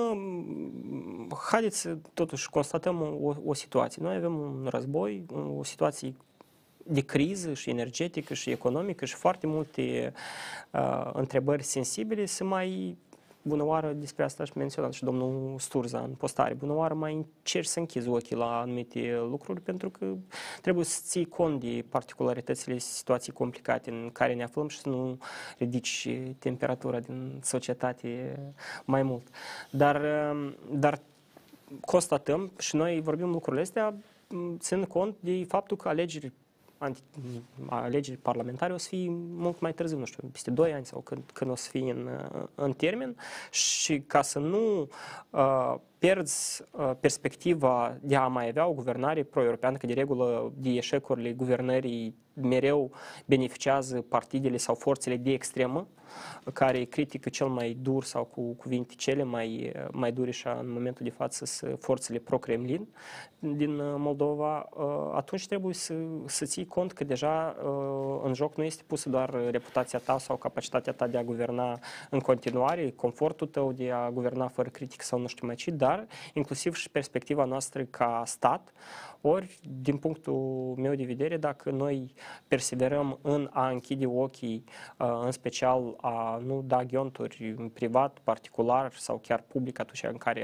haideți să totuși constatăm o situație. Noi avem un război, o situație de criză și energetică și economică și foarte multe întrebări sensibile să mai bună oară, despre asta și menționat și domnul Sturza în postare, bună oară mai încerci să închizi ochii la anumite lucruri pentru că trebuie să ții cont de particularitățile situații complicate în care ne aflăm și să nu ridici temperatura din societate mai mult. Dar constatăm și noi vorbim lucrurile astea ținând cont de faptul că alegeri parlamentare o să fie mult mai târziu, nu știu, peste 2 ani sau când o să fie în termen și ca să nu pierzi perspectiva de a mai avea o guvernare pro-europeană, că de regulă de eșecurile guvernării mereu beneficiază partidele sau forțele de extremă, care critică cel mai dur sau cu cuvinte cele mai dure și în momentul de față sunt forțele pro-Kremlin din Moldova, atunci trebuie să ții cont că deja în joc nu este pusă doar reputația ta sau capacitatea ta de a guverna în continuare, confortul tău de a guverna fără critică sau nu știu mai ce, dar inclusiv și perspectiva noastră ca stat. Ori, din punctul meu de vedere, dacă noi perseverăm în a închide ochii, în special a nu da ghionturi în privat, particular sau chiar public atunci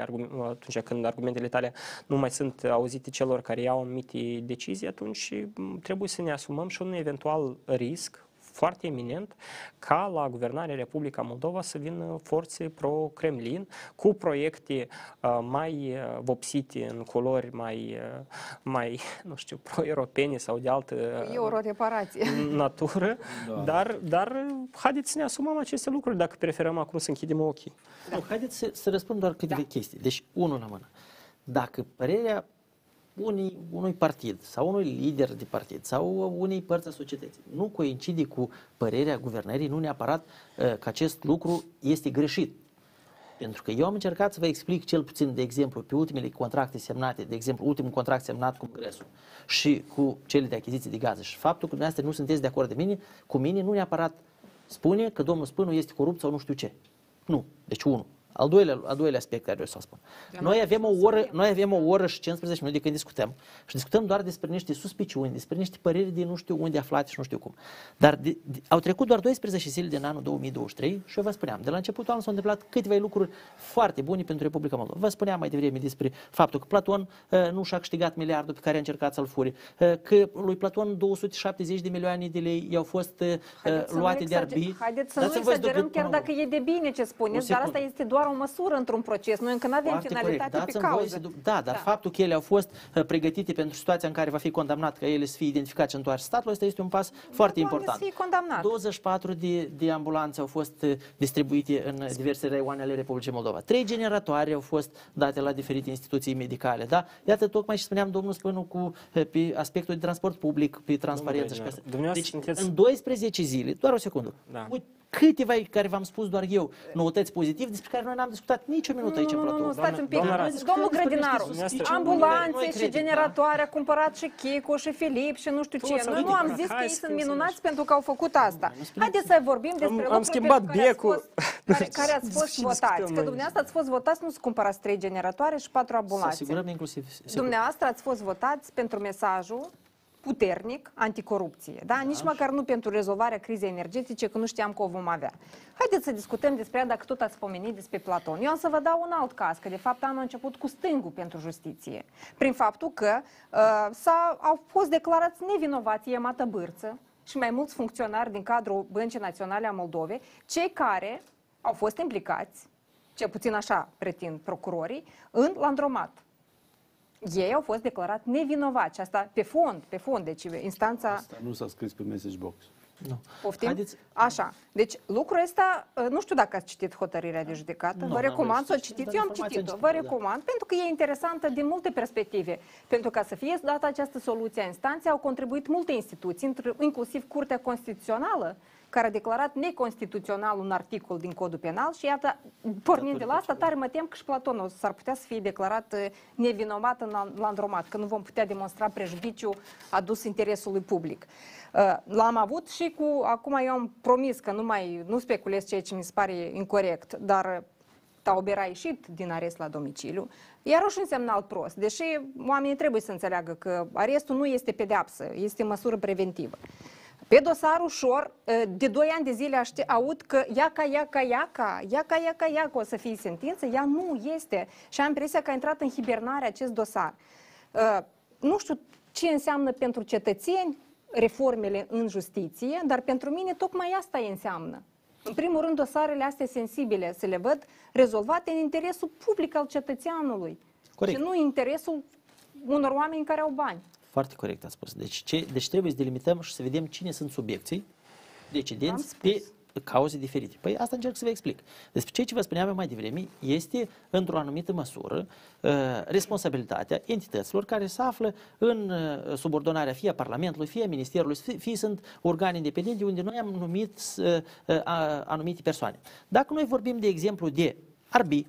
când argumentele tale nu mai sunt auzite celor care iau anumite decizii, atunci trebuie să ne asumăm și un eventual risc foarte eminent ca la guvernarea Republica Moldova să vină forțe pro-Kremlin cu proiecte mai vopsite în culori mai nu știu, pro-europene sau de altă Euro-reparație natură, dar haideți să ne asumăm aceste lucruri dacă preferăm acum să închidem ochii. Haideți să răspund doar câteva chestii. Deci, unul la mână. Dacă părerea unui partid sau unui lider de partid sau unei părți a societății nu coincide cu părerea guvernării, nu neapărat că acest lucru este greșit. Pentru că eu am încercat să vă explic cel puțin, de exemplu, pe ultimele contracte semnate, de exemplu, ultimul contract semnat cu Congresul și cu cele de achiziții de gaze și faptul că dumneavoastră nu sunteți de acord cu mine nu neapărat spune că domnul Spânu este corupt sau nu știu ce. Nu. Deci unul. Al doilea aspect care vreau să spun. Noi avem o oră și 15 minute de când discutăm. Și discutăm doar despre niște suspiciuni, despre niște păreri de nu știu unde aflate și nu știu cum. Dar au trecut doar 12 zile din anul 2023 și eu vă spuneam, de la începutul anului s-au întâmplat câteva lucruri foarte bune pentru Republica Moldova. Vă spuneam mai devreme despre faptul că Platon nu și-a câștigat miliardul pe care a încercat să-l fure, că lui Platon 270 de milioane de lei i-au fost luate de arbitri. Haideți să nu exagerăm, chiar dacă e de bine ce spuneți, dar asta este doar o măsură într-un proces. Noi încă nu avem finalitate pe cauză. Dar faptul că ele au fost pregătite pentru situația în care va fi condamnat, că ele să fie identificate și întoarse statul, ăsta este un pas foarte important. 24 de ambulanțe au fost distribuite în diverse raioane ale Republicii Moldova. 3 generatoare au fost date la diferite instituții medicale. Da? Iată, tocmai și spuneam domnul Spânu pe aspectul de transport public, pe transparență. Deci, în 12 zile, doar o secundă, câteva care v-am spus doar eu, noutăți pozitive, despre care noi n-am discutat nici o minută aici în platou. Nu, stați un pic. Domnul Grădinaru, ambulanțe și generatoare, a cumpărat și Chico și Filip și nu știu ce. Noi nu am zis că ei sunt minunați pentru că au făcut asta. Haideți să vorbim despre lucruri care ați fost votați. Că dumneavoastră ați fost votați, nu să cumpărați 3 generatoare și 4 ambulanțe. Să asigurăm inclusiv. Dumneavoastră ați fost votați pentru mesajul puternic anticorupție, da? Nici măcar nu pentru rezolvarea crizei energetice, că nu știam că o vom avea. Haideți să discutăm despre ea, dacă tot ați pomenit despre Platon. Eu am să vă dau un alt caz, că de fapt anul a început cu stângul pentru justiție, prin faptul că au fost declarați nevinovați Iemata Bârță și mai mulți funcționari din cadrul Băncii Naționale a Moldovei, cei care au fost implicați, cel puțin așa pretind procurorii, în landromat. Ei au fost declarați nevinovați, asta pe fond, deci instanța... Asta nu s-a scris pe message box. Nu. Poftim? Așa. Deci lucrul ăsta, nu știu dacă ați citit hotărârea de judecată, vă recomand să o citiți, eu am citit-o, vă recomand, pentru că e interesantă din multe perspective. Pentru ca să fie dată această soluție a instanței, au contribuit multe instituții, inclusiv Curtea Constituțională, care a declarat neconstituțional un articol din Codul Penal și iată, pornind de la asta, tare mă tem că și Platon s-ar putea să fie declarat nevinovat în landromat, că nu vom putea demonstra prejudiciu adus interesului public. L-am avut și cu, acum eu am promis că nu speculez ceea ce mi se pare incorect, dar Tauber a ieșit din arest la domiciliu, iarăși un semnal prost, deși oamenii trebuie să înțeleagă că arestul nu este pedeapsă, este măsură preventivă. Pe dosar ușor, de 2 ani de zile aud că iaca o să fie sentință, ea nu este. Și am impresia că a intrat în hibernare acest dosar. Nu știu ce înseamnă pentru cetățeni reformele în justiție, dar pentru mine tocmai asta înseamnă. În primul rând, dosarele astea sensibile să le văd rezolvate în interesul public al cetățeanului. Corect. Și nu în interesul unor oameni care au bani. Foarte corect a spus. Deci trebuie să delimităm și să vedem cine sunt subiecții decidenți pe cauze diferite. Păi asta încerc să vă explic. Despre ceea ce vă spuneam eu mai devreme este, într-o anumită măsură, responsabilitatea entităților care se află în subordonarea fie a Parlamentului, fie a Ministerului, fie sunt organe independente unde noi am numit anumite persoane. Dacă noi vorbim, de exemplu, de arbitri,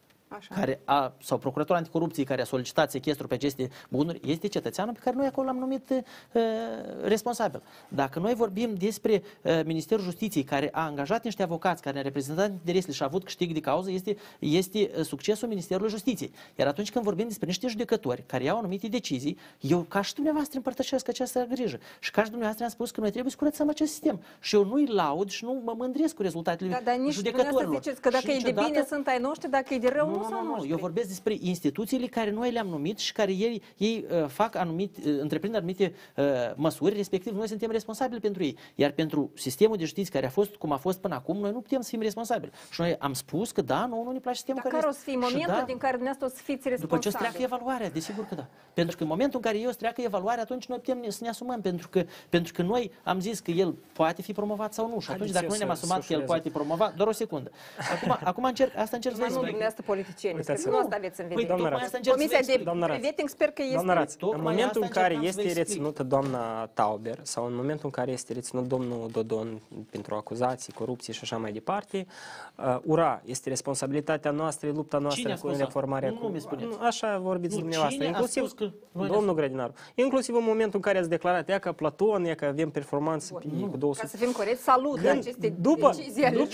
sau procuratorul anticorupție care a solicitat sechestrul pe aceste bunuri, este cetățeanul pe care noi acolo l-am numit responsabil. Dacă noi vorbim despre Ministerul Justiției care a angajat niște avocați, care a reprezentat interesele și a avut câștig de cauză, este succesul Ministerului Justiției. Iar atunci când vorbim despre niște judecători care iau anumite decizii, eu ca și dumneavoastră împărtășesc această grijă. Și ca și dumneavoastră am spus că noi trebuie să curățăm acest sistem. Și eu nu-i laud și nu mă mândresc cu rezultatele judecătorilor. Dar ziceți că dacă e de bine sunt ai noștri, dacă e de rău nu. Eu vorbesc despre instituțiile care noi le-am numit și care ei fac întreprind anumite măsuri, respectiv noi suntem responsabili pentru ei. Iar pentru sistemul de justiție care a fost cum a fost până acum, noi nu putem să fim responsabili. Și noi am spus că da, nu ne place sistemul care este. Dar care o să fie momentul din care dumneavoastră o să fiți responsabili? După ce o să treacă evaluarea, desigur că da. Pentru că în momentul în care eu o să treacă evaluarea, atunci noi putem să ne asumăm, pentru că noi am zis că el poate fi promovat sau nu. Și atunci dacă noi ne-am asumat că el poate promova, doar o secundă. Acum încerc să explic. Nu asta aveți în vedere. Comisia de pre-vetting sper că este... În momentul în care este reținută doamna Tauber sau în momentul în care este reținut domnul Dodon pentru acuzații, corupție și așa mai departe, este responsabilitatea noastră, lupta noastră cu reformarea. Așa vorbiți dumneavoastră, inclusiv domnul Grădinaru. Inclusiv în momentul în care ați declarat ea ca Platon, ea că avem performanță cu 200. Ca să fim corecți, salut aceste decizii ale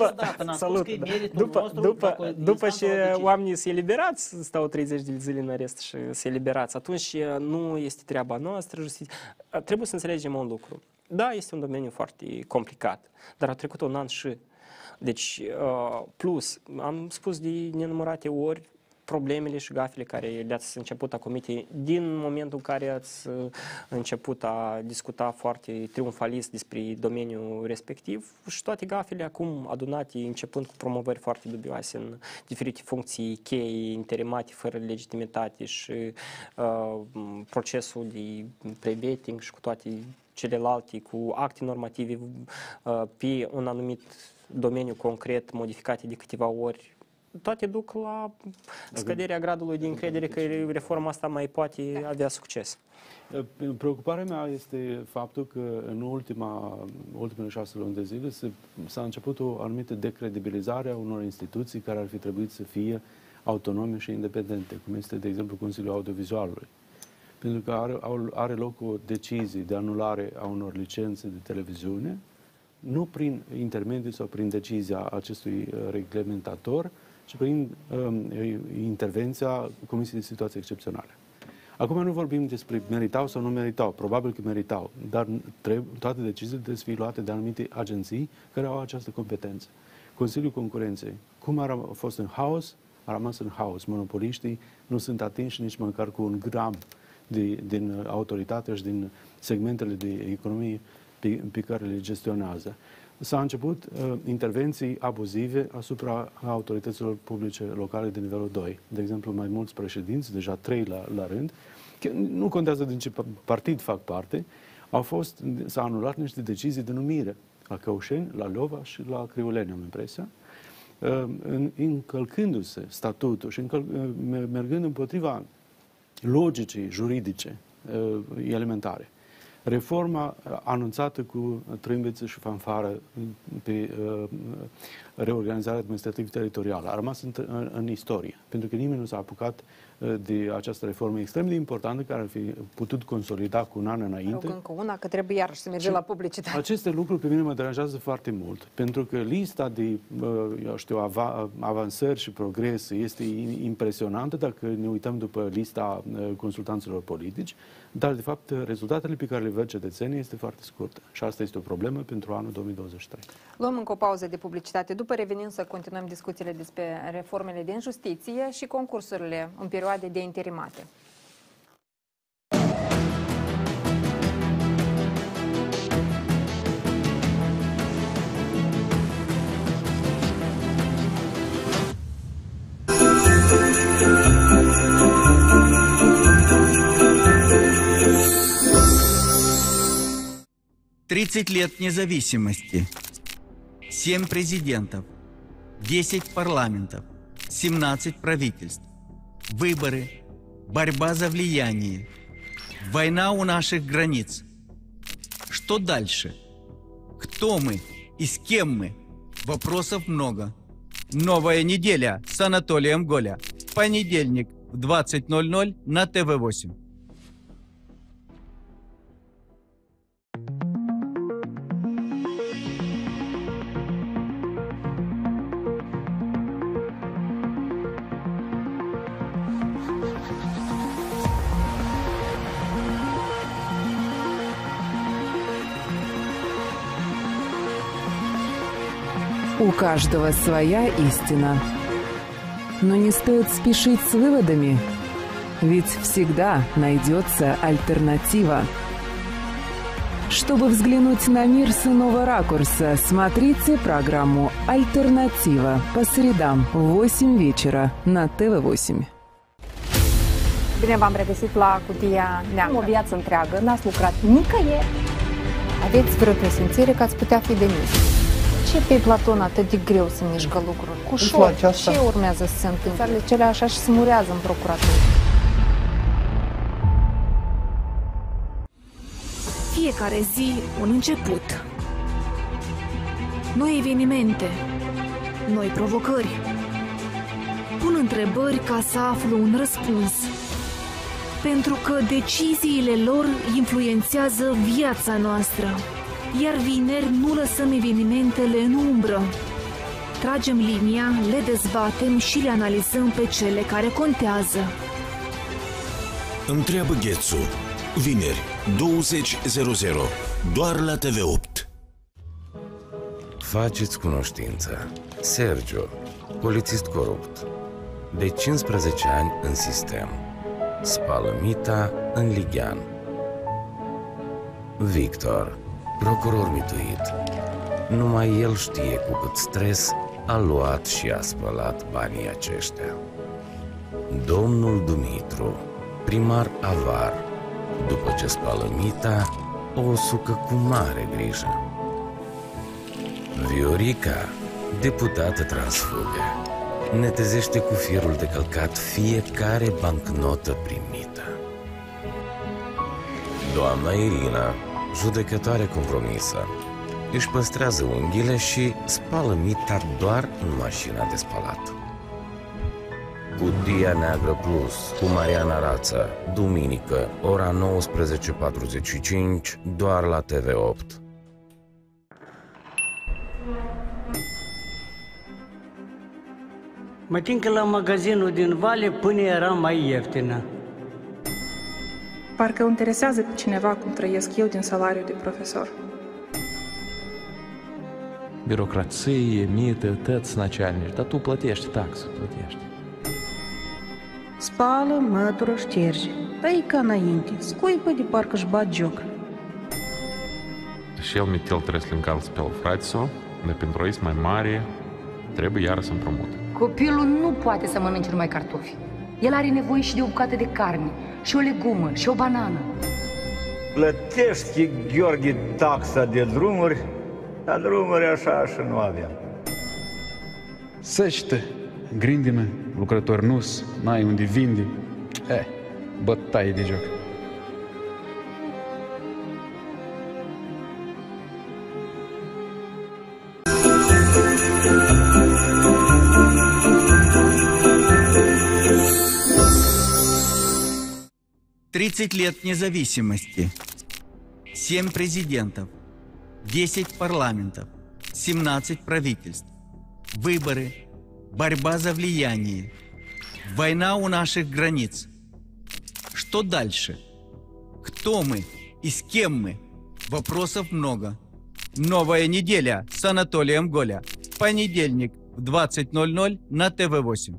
după ce oamenii se eliberați, stau 30 de zile în arest și se eliberați, atunci nu este treaba noastră. Trebuie să înțelegem un lucru. Da, este un domeniu foarte complicat, dar a trecut un an și. Deci, plus, am spus de nenumărate ori problemele și gafele care le-ați început a comite din momentul în care ați început a discuta foarte triumfalist despre domeniul respectiv și toate gafele acum adunate, începând cu promovări foarte dubioase în diferite funcții cheie, interimate, fără legitimitate și procesul de pre-vetting și cu toate celelalte, cu acte normative pe un anumit domeniu concret, modificate de câteva ori, toate duc la scăderea gradului de încredere că reforma asta mai poate avea succes. Preocuparea mea este faptul că în ultimele 6 luni de zile s-a început o anumită decredibilizare a unor instituții care ar fi trebuit să fie autonome și independente, cum este, de exemplu, Consiliul Audiovizualului. Pentru că are loc o decizie de anulare a unor licențe de televiziune, nu prin intermediul sau prin decizia acestui reglementator, ci prin intervenția Comisiei de Situații Excepționale. Acum nu vorbim despre meritau sau nu meritau, probabil că meritau, dar toate deciziile trebuie să fie luate de anumite agenții care au această competență. Consiliul Concurenței, cum a fost în haos, a rămas în haos. Monopoliștii nu sunt atinși nici măcar cu un gram din autoritate și din segmentele de economie pe care le gestionează. S-a început intervenții abuzive asupra autorităților publice locale de nivelul 2. De exemplu, mai mulți președinți, deja 3 la rând, nu contează din ce partid fac parte, s-a anulat niște decizii de numire la Căușeni, la Leova și la Criuleni, am impresia, încălcându-se statutul și mergând împotriva logicii juridice elementare. Reforma anunțată cu trâmbiță și fanfară pe reorganizarea administrativ-teritorială a rămas în istorie, pentru că nimeni nu s-a apucat de această reformă extrem de importantă, care ar fi putut consolida cu un an înainte. Rog încă una, că trebuie iarăși să mergem la publicitate. Aceste lucruri pe mine mă deranjează foarte mult, pentru că lista de, eu știu, avansări și progres este impresionantă dacă ne uităm după lista consultanților politici, dar, de fapt, rezultatele pe care le văd cetățenii este foarte scurtă. Și asta este o problemă pentru anul 2023. Luăm încă o pauză de publicitate. După revenim să continuăm discuțiile despre reformele din justiție și concursurile în perioade de interimate. «30 лет независимости, 7 президентов, 10 парламентов, 17 правительств, выборы, борьба за влияние, война у наших границ. Что дальше? Кто мы и с кем мы? Вопросов много. Новая неделя с Анатолием Голя. Понедельник в 20:00 на ТВ8». У каждого своя истина. Но не стоит спешить с выводами, ведь всегда найдется альтернатива. Чтобы взглянуть на мир с иного ракурса, смотрите программу «Альтернатива» по средам в 8 вечера на ТВ8. Bine v-am regăsit la Cutia Neagră. O viață întreagă, n-ați lucrat nicăieri. Aveți vreo presimțire că ați putea fi demis? Ce pe Platon atât de greu să mișcă lucruri? Ușor. Ce urmează să se întâmple? Țările cele așa și se murează în procuratură. Fiecare zi un început. Noi evenimente, noi provocări. Pun întrebări ca să aflu un răspuns. Pentru că deciziile lor influențează viața noastră. Iar vineri nu lăsăm evenimentele în umbră. Tragem linia, le dezbatem și le analizăm pe cele care contează. Întreabă Ghețu. Vineri, 20:00, doar la TV8. Faceți cunoștință. Sergio, polițist corupt. De 15 ani în sistem. Spală mita în Lighean. Victor, procuror mituit. Numai el știe cu cât stres a luat și a spălat banii aceștia. Domnul Dumitru, primar avar, după ce spală mita, o sucă cu mare grijă. Viorica, deputată transfugă, netezește cu fierul de călcat fiecare bancnotă primită. Doamna Irina, judecătoare compromisă, își păstrează unghiile și spală mita doar în mașina de spălat. Cutia Neagră Plus cu Mariana Rață, duminică, ora 19:45, doar la TV8. Mă tin că la magazinul din Vale pâinea era mai ieftină. Parcă îl interesează pe cineva cum trăiesc eu din salariul de profesor. Бюрократия, МИТы, ТЭЦ начальник. Да tu plătești taxă, plătești. Spală, mătură, șterge. Dă-i ca înainte, scuipă de parcă-și bat joc. Și el Mitel trebuie să-l încalți pe frațul, dar pentru a mai mare, trebuie iară să împrumut. Copilul nu poate să mănânce numai cartofi. El are nevoie și de o bucată de carne, și o legumă, și o banană. Plătești, Gheorghe, taxa de drumuri, dar drumuri așa și nu aveam. Săștă, grindină, lucrători nus, n-ai unde vinde. Bătaie de joc. 30 лет независимости, 7 президентов, 10 парламентов, 17 правительств, выборы, борьба за влияние, война у наших границ. Что дальше? Кто мы и с кем мы? Вопросов много. Новая неделя с Анатолием Голя. Понедельник в 20:00 на ТВ8.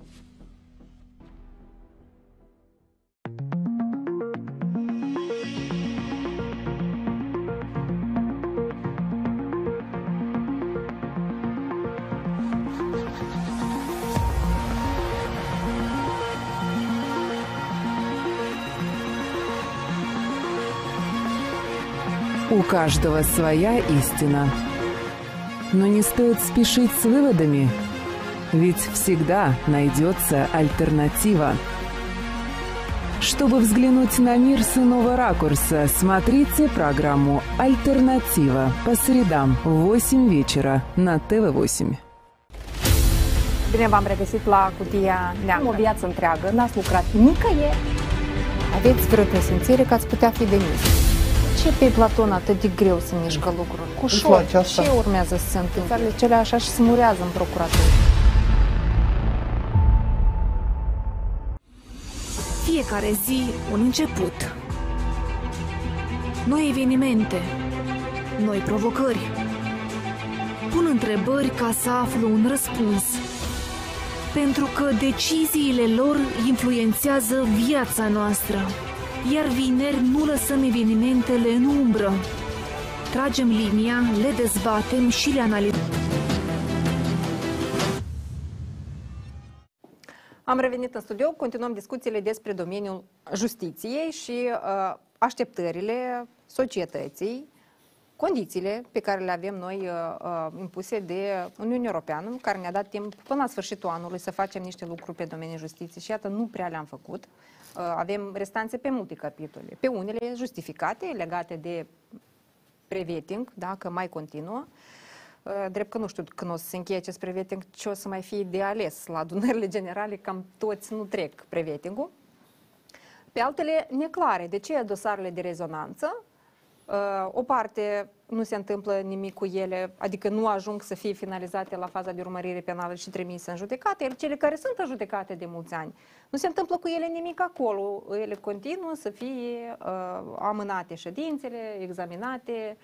У каждого своя истина. Но не стоит спешить с выводами, ведь всегда найдется альтернатива. Чтобы взглянуть на мир с iного ракурса, смотрите программу «Альтернатива» по средам в 8 вечера на ТВ8. Bine v-am regăsit la Cutia Neagră. O viață întreagă, n-ați lucrat nicăieri. Aveți vreo presimțire că ați putea fi demis? Ce pe Platon atât de greu să mișcă lucruri? Ușor. Ce urmează să se întâmple? Țările cele așa și se murează în procuratură. Fiecare zi un început. Noi evenimente, noi provocări. Pun întrebări ca să aflu un răspuns. Pentru că deciziile lor influențează viața noastră. Iar vineri nu lăsăm evenimentele în umbră. Tragem linia, le dezbatem și le analizăm. Am revenit în studio, continuăm discuțiile despre domeniul justiției și așteptările societății, condițiile pe care le avem noi impuse de Uniunea Europeană, care ne-a dat timp până la sfârșitul anului să facem niște lucruri pe domeniul justiției și iată, nu prea le-am făcut. Avem restanțe pe multe capitole, pe unele justificate, legate de preveting, dacă mai continuă. Drept că nu știu când o să se încheie acest preveting, ce o să mai fie de ales la adunările generale, cam toți nu trec prevetingul. Pe altele neclare, de ce dosarele de rezonanță? O parte nu se întâmplă nimic cu ele, adică nu ajung să fie finalizate la faza de urmărire penală și trimise în judecată, iar cele care sunt în judecate de mulți ani, nu se întâmplă cu ele nimic acolo, ele continuă să fie amânate ședințele, examinate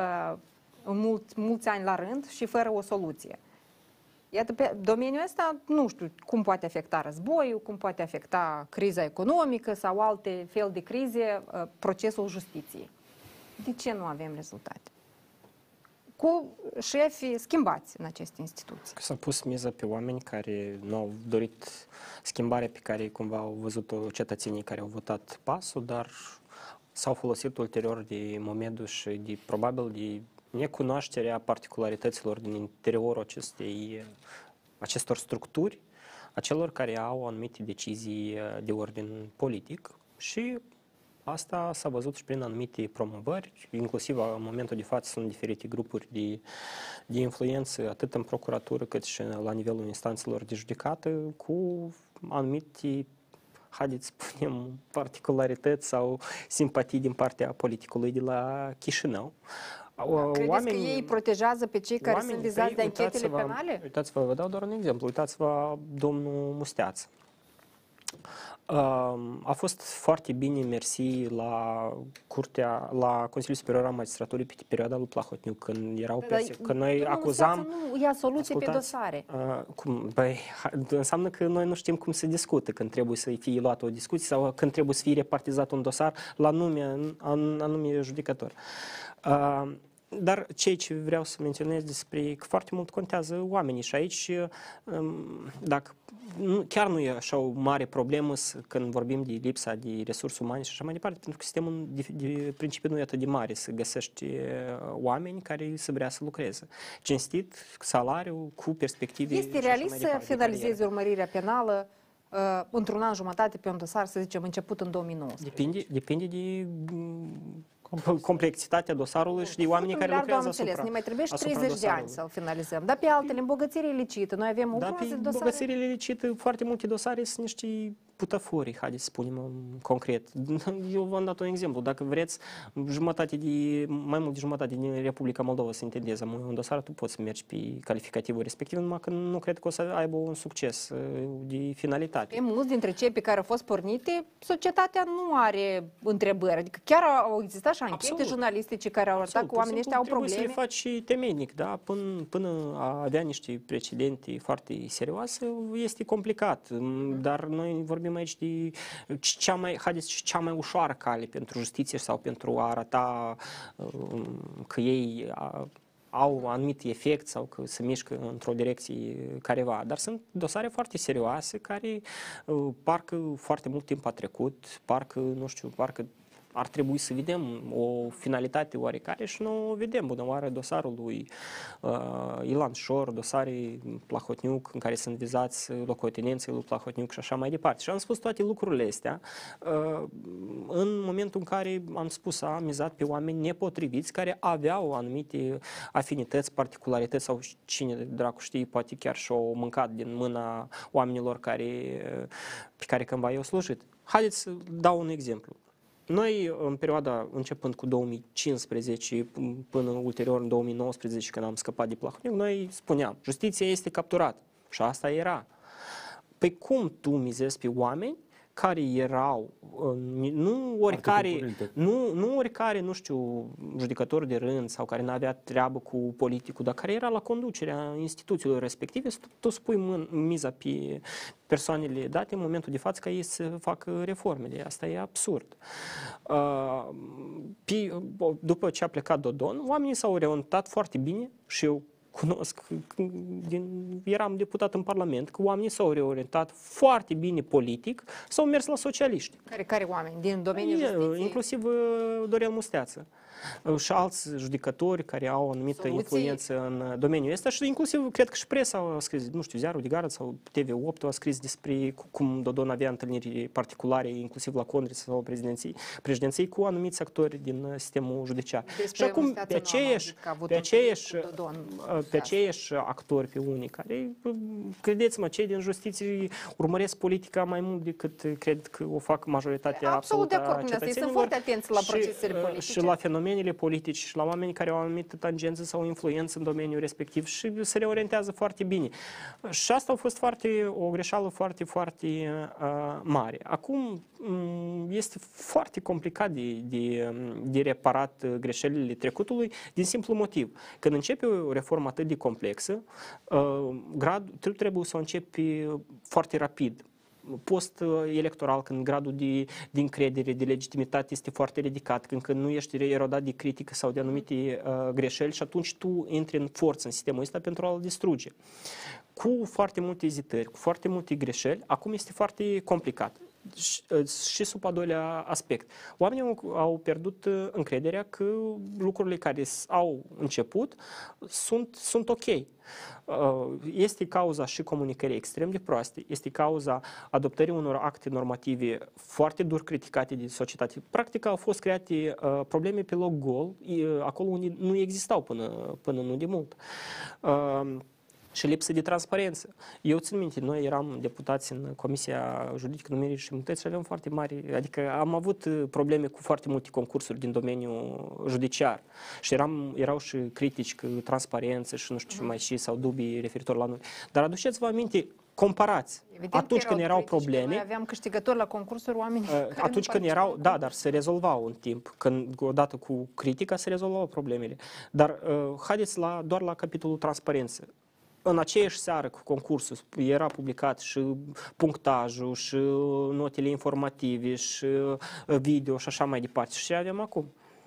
mulți ani la rând și fără o soluție. Iată, pe domeniul ăsta nu știu cum poate afecta războiul, cum poate afecta criza economică sau alte fel de crize procesul justiției. De ce nu avem rezultate? Cu șefii schimbați în aceste instituții. S-a pus miză pe oameni care nu au dorit schimbarea pe care cumva au văzut-o cetățenii care au votat pasul, dar s-au folosit ulterior de momentul și probabil de necunoașterea particularităților din interiorul acestor structuri, a celor care au anumite decizii de ordin politic și asta s-a văzut și prin anumite promovări, inclusiv în momentul de față sunt diferite grupuri de influență, atât în procuratură cât și la nivelul instanțelor de judecată, cu anumite, haideți să spunem, particularități sau simpatii din partea politicului de la Chișinău. Credeți că ei protejează pe cei care sunt vizați de anchetele penale? Uitați-vă, vă dau doar un exemplu. Uitați-vă domnul Musteață. A fost foarte bine mersi la Consiliul Superior al Magistraturii pe perioada lui Plahotniuc, când erau când noi acuzam... Nu ia soluții pe dosare. Înseamnă că noi nu știm cum se discută când trebuie să fie luată o discuție sau când trebuie să fie repartizat un dosar la anume judecător. Dar ce vreau să menționez despre că foarte mult contează oamenii și aici, dacă chiar nu e așa o mare problemă când vorbim de lipsa de resurse umane și așa mai departe, pentru că sistemul de principiu nu e atât de mare să găsești oameni care să vrea să lucreze. Cinstit, salariu, cu perspective. Este realist să finalizezi urmărirea penală într-un an jumătate pe un dosar, să zicem, început în 2019? Depinde de complexitatea dosarului și de oamenii care lucrează asupra. Ne mai trebuie și 30 de ani să-l finalizăm. Dar pe altele, îmbogățire ilicită, noi avem o groază de dosare. Îmbogățirile ilicite, foarte multe dosare sunt niște butaforii, haideți să spunem concret. Eu v-am dat un exemplu. Dacă vreți mai mult de jumătate din Republica Moldova să intenteze un dosar, tu poți să mergi pe calificativul respectiv, numai că nu cred că o să aibă un succes de finalitate. Pe mulți dintre cei pe care au fost pornite, societatea nu are întrebări. Adică chiar au existat și anchete jurnalistice care au arătat că oamenii ăștia au probleme. Trebuie să le faci și temeinic, da? Până a avea niște precedente foarte serioase, este complicat. Dar noi vorbim aici de cea mai ușoară cale pentru justiție sau pentru a arăta că ei au anumit efect sau că se mișcă într-o direcție careva. Dar sunt dosare foarte serioase care parcă foarte mult timp a trecut, parcă ar trebui să vedem o finalitate oarecare și nu o vedem. Bună oară, dosarul lui Ilan Șor, dosare Plahotniuc, în care sunt vizați locotenenții lui Plahotniuc și așa mai departe. Și am spus toate lucrurile astea în momentul în care am mizat pe oameni nepotriviți care aveau anumite afinități, particularități sau cine dracu știe, poate chiar și-o mâncat din mâna oamenilor pe care cândva i-au slujit. Haideți să dau un exemplu. Noi, în perioada începând cu 2015 până ulterior în 2019, când am scăpat de Plahotniuc, noi spuneam, justiția este capturată. Și asta era. Păi cum tu mizezi pe oameni care erau, nu oricare, nu știu, judecător de rând sau care n-avea treabă cu politicul, dar care era la conducerea instituțiilor respective, tu spui miza pe persoanele date în momentul de față ca ei să facă reformele. Asta e absurd. După ce a plecat Dodon, oamenii s-au reorientat foarte bine și eu cunosc, eram deputat în Parlament, că oamenii s-au reorientat foarte bine politic, s-au mers la socialiști. Care oameni? Din domeniul justiției? Inclusiv Dorel Musteață și alți judecători care au o anumită influență în domeniul ăsta și inclusiv, cred că și presa a scris, nu știu, Ziarul de Gardă sau TV8 a scris despre cum Dodon avea întâlniri particulare, inclusiv la Congres sau președinții cu anumiți actori din sistemul judiciar. Și acum, pe aceiași actori, pe unii care, credeți-mă, cei din justiție urmăresc politica mai mult decât cred că o fac majoritatea absolută a cetățenilor. Sunt foarte atenți la procesele politice. Și la fenomenele politici și la oameni care au o anumită tangență sau influență în domeniul respectiv și se reorientează foarte bine. Și asta a fost o greșeală foarte, foarte mare. Acum este foarte complicat de reparat greșelile trecutului din simplu motiv. Când începe o reformă atât de complexă, trebuie să o începi foarte rapid. Post-electoral, când gradul de încredere, de legitimitate este foarte ridicat, când nu ești erodat de critică sau de anumite greșeli și atunci tu intri în forță în sistemul ăsta pentru a-l distruge. Cu foarte multe ezitări, cu foarte multe greșeli, acum este foarte complicat. Și sub al doilea aspect. Oamenii au pierdut încrederea că lucrurile care au început sunt ok. Este cauza și comunicării extrem de proaste, este cauza adoptării unor acte normative foarte dur criticate de societate. Practic au fost create probleme pe loc gol, acolo unde nu existau până nu de mult. Și lipsă de transparență. Eu țin minte, noi eram deputați în Comisia Juridică, Numire și Imunități și aveam foarte mari, adică am avut probleme cu foarte multe concursuri din domeniul judiciar și erau și critici cu transparență și nu știu ce mai și sau dubii referitor la noi. Dar aduceți-vă aminte, comparați. Evident atunci când erau probleme, noi aveam câștigători la concursuri, oameni atunci când erau, da, dar se rezolvau în timp, când odată cu critica se rezolvau problemele. Dar haideți doar la capitolul transparență. În aceeași seară cu concursul era publicat și punctajul, și notele informative, și video și așa mai departe. Și ce avem acum?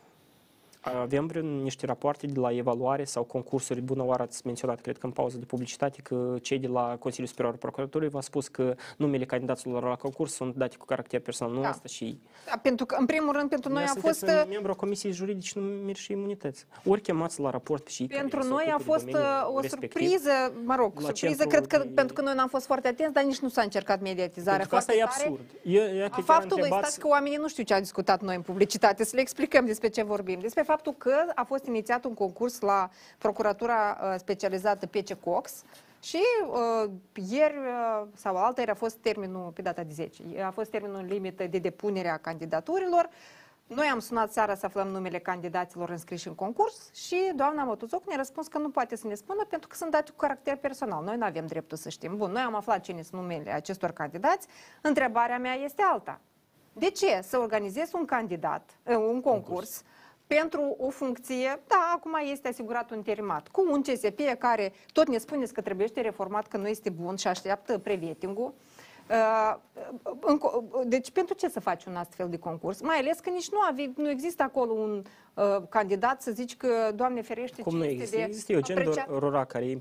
Avem niște rapoarte de la evaluare sau concursuri. Bună oară, ați menționat, cred că în pauză de publicitate, că cei de la Consiliul Superior al Procuraturii v-au spus că numele candidaților la concurs sunt date cu caracter personal. Nu asta și... Da, pentru că, în primul rând, pentru noi a fost... membru a Comisiei Juridice, Numiri și Imunități. Ori chemați la raport și pentru noi a fost o surpriză, surpriză, cred că pentru că noi n-am fost foarte atenți, dar nici nu s-a încercat mediatizarea. Pentru că asta e absurd. Faptul stați că oamenii nu știu ce a discutat noi în publicitate, să le explicăm despre ce vorbim. Despre faptul că a fost inițiat un concurs la Procuratura Specializată PC Cox Și ieri sau altăieri a fost termenul, pe data de 10, a fost termenul limită de depunere a candidaturilor. Noi am sunat seara să aflăm numele candidaților înscriși în concurs și doamna Mătuzoc ne-a răspuns că nu poate să ne spună pentru că sunt date cu caracter personal. Noi nu avem dreptul să știm. Bun, noi am aflat cine sunt numele acestor candidați. Întrebarea mea este alta. De ce să organizezi un concurs pentru o funcție, da, acum este asigurat un interimat, cu un CSP care tot ne spuneți că trebuie reformat, că nu este bun și așteaptă prevetingul. Deci pentru ce să faci un astfel de concurs? Mai ales că nici nu există acolo un candidat să zici că, Doamne ferește, cum nu există? Există Eugen Rora, care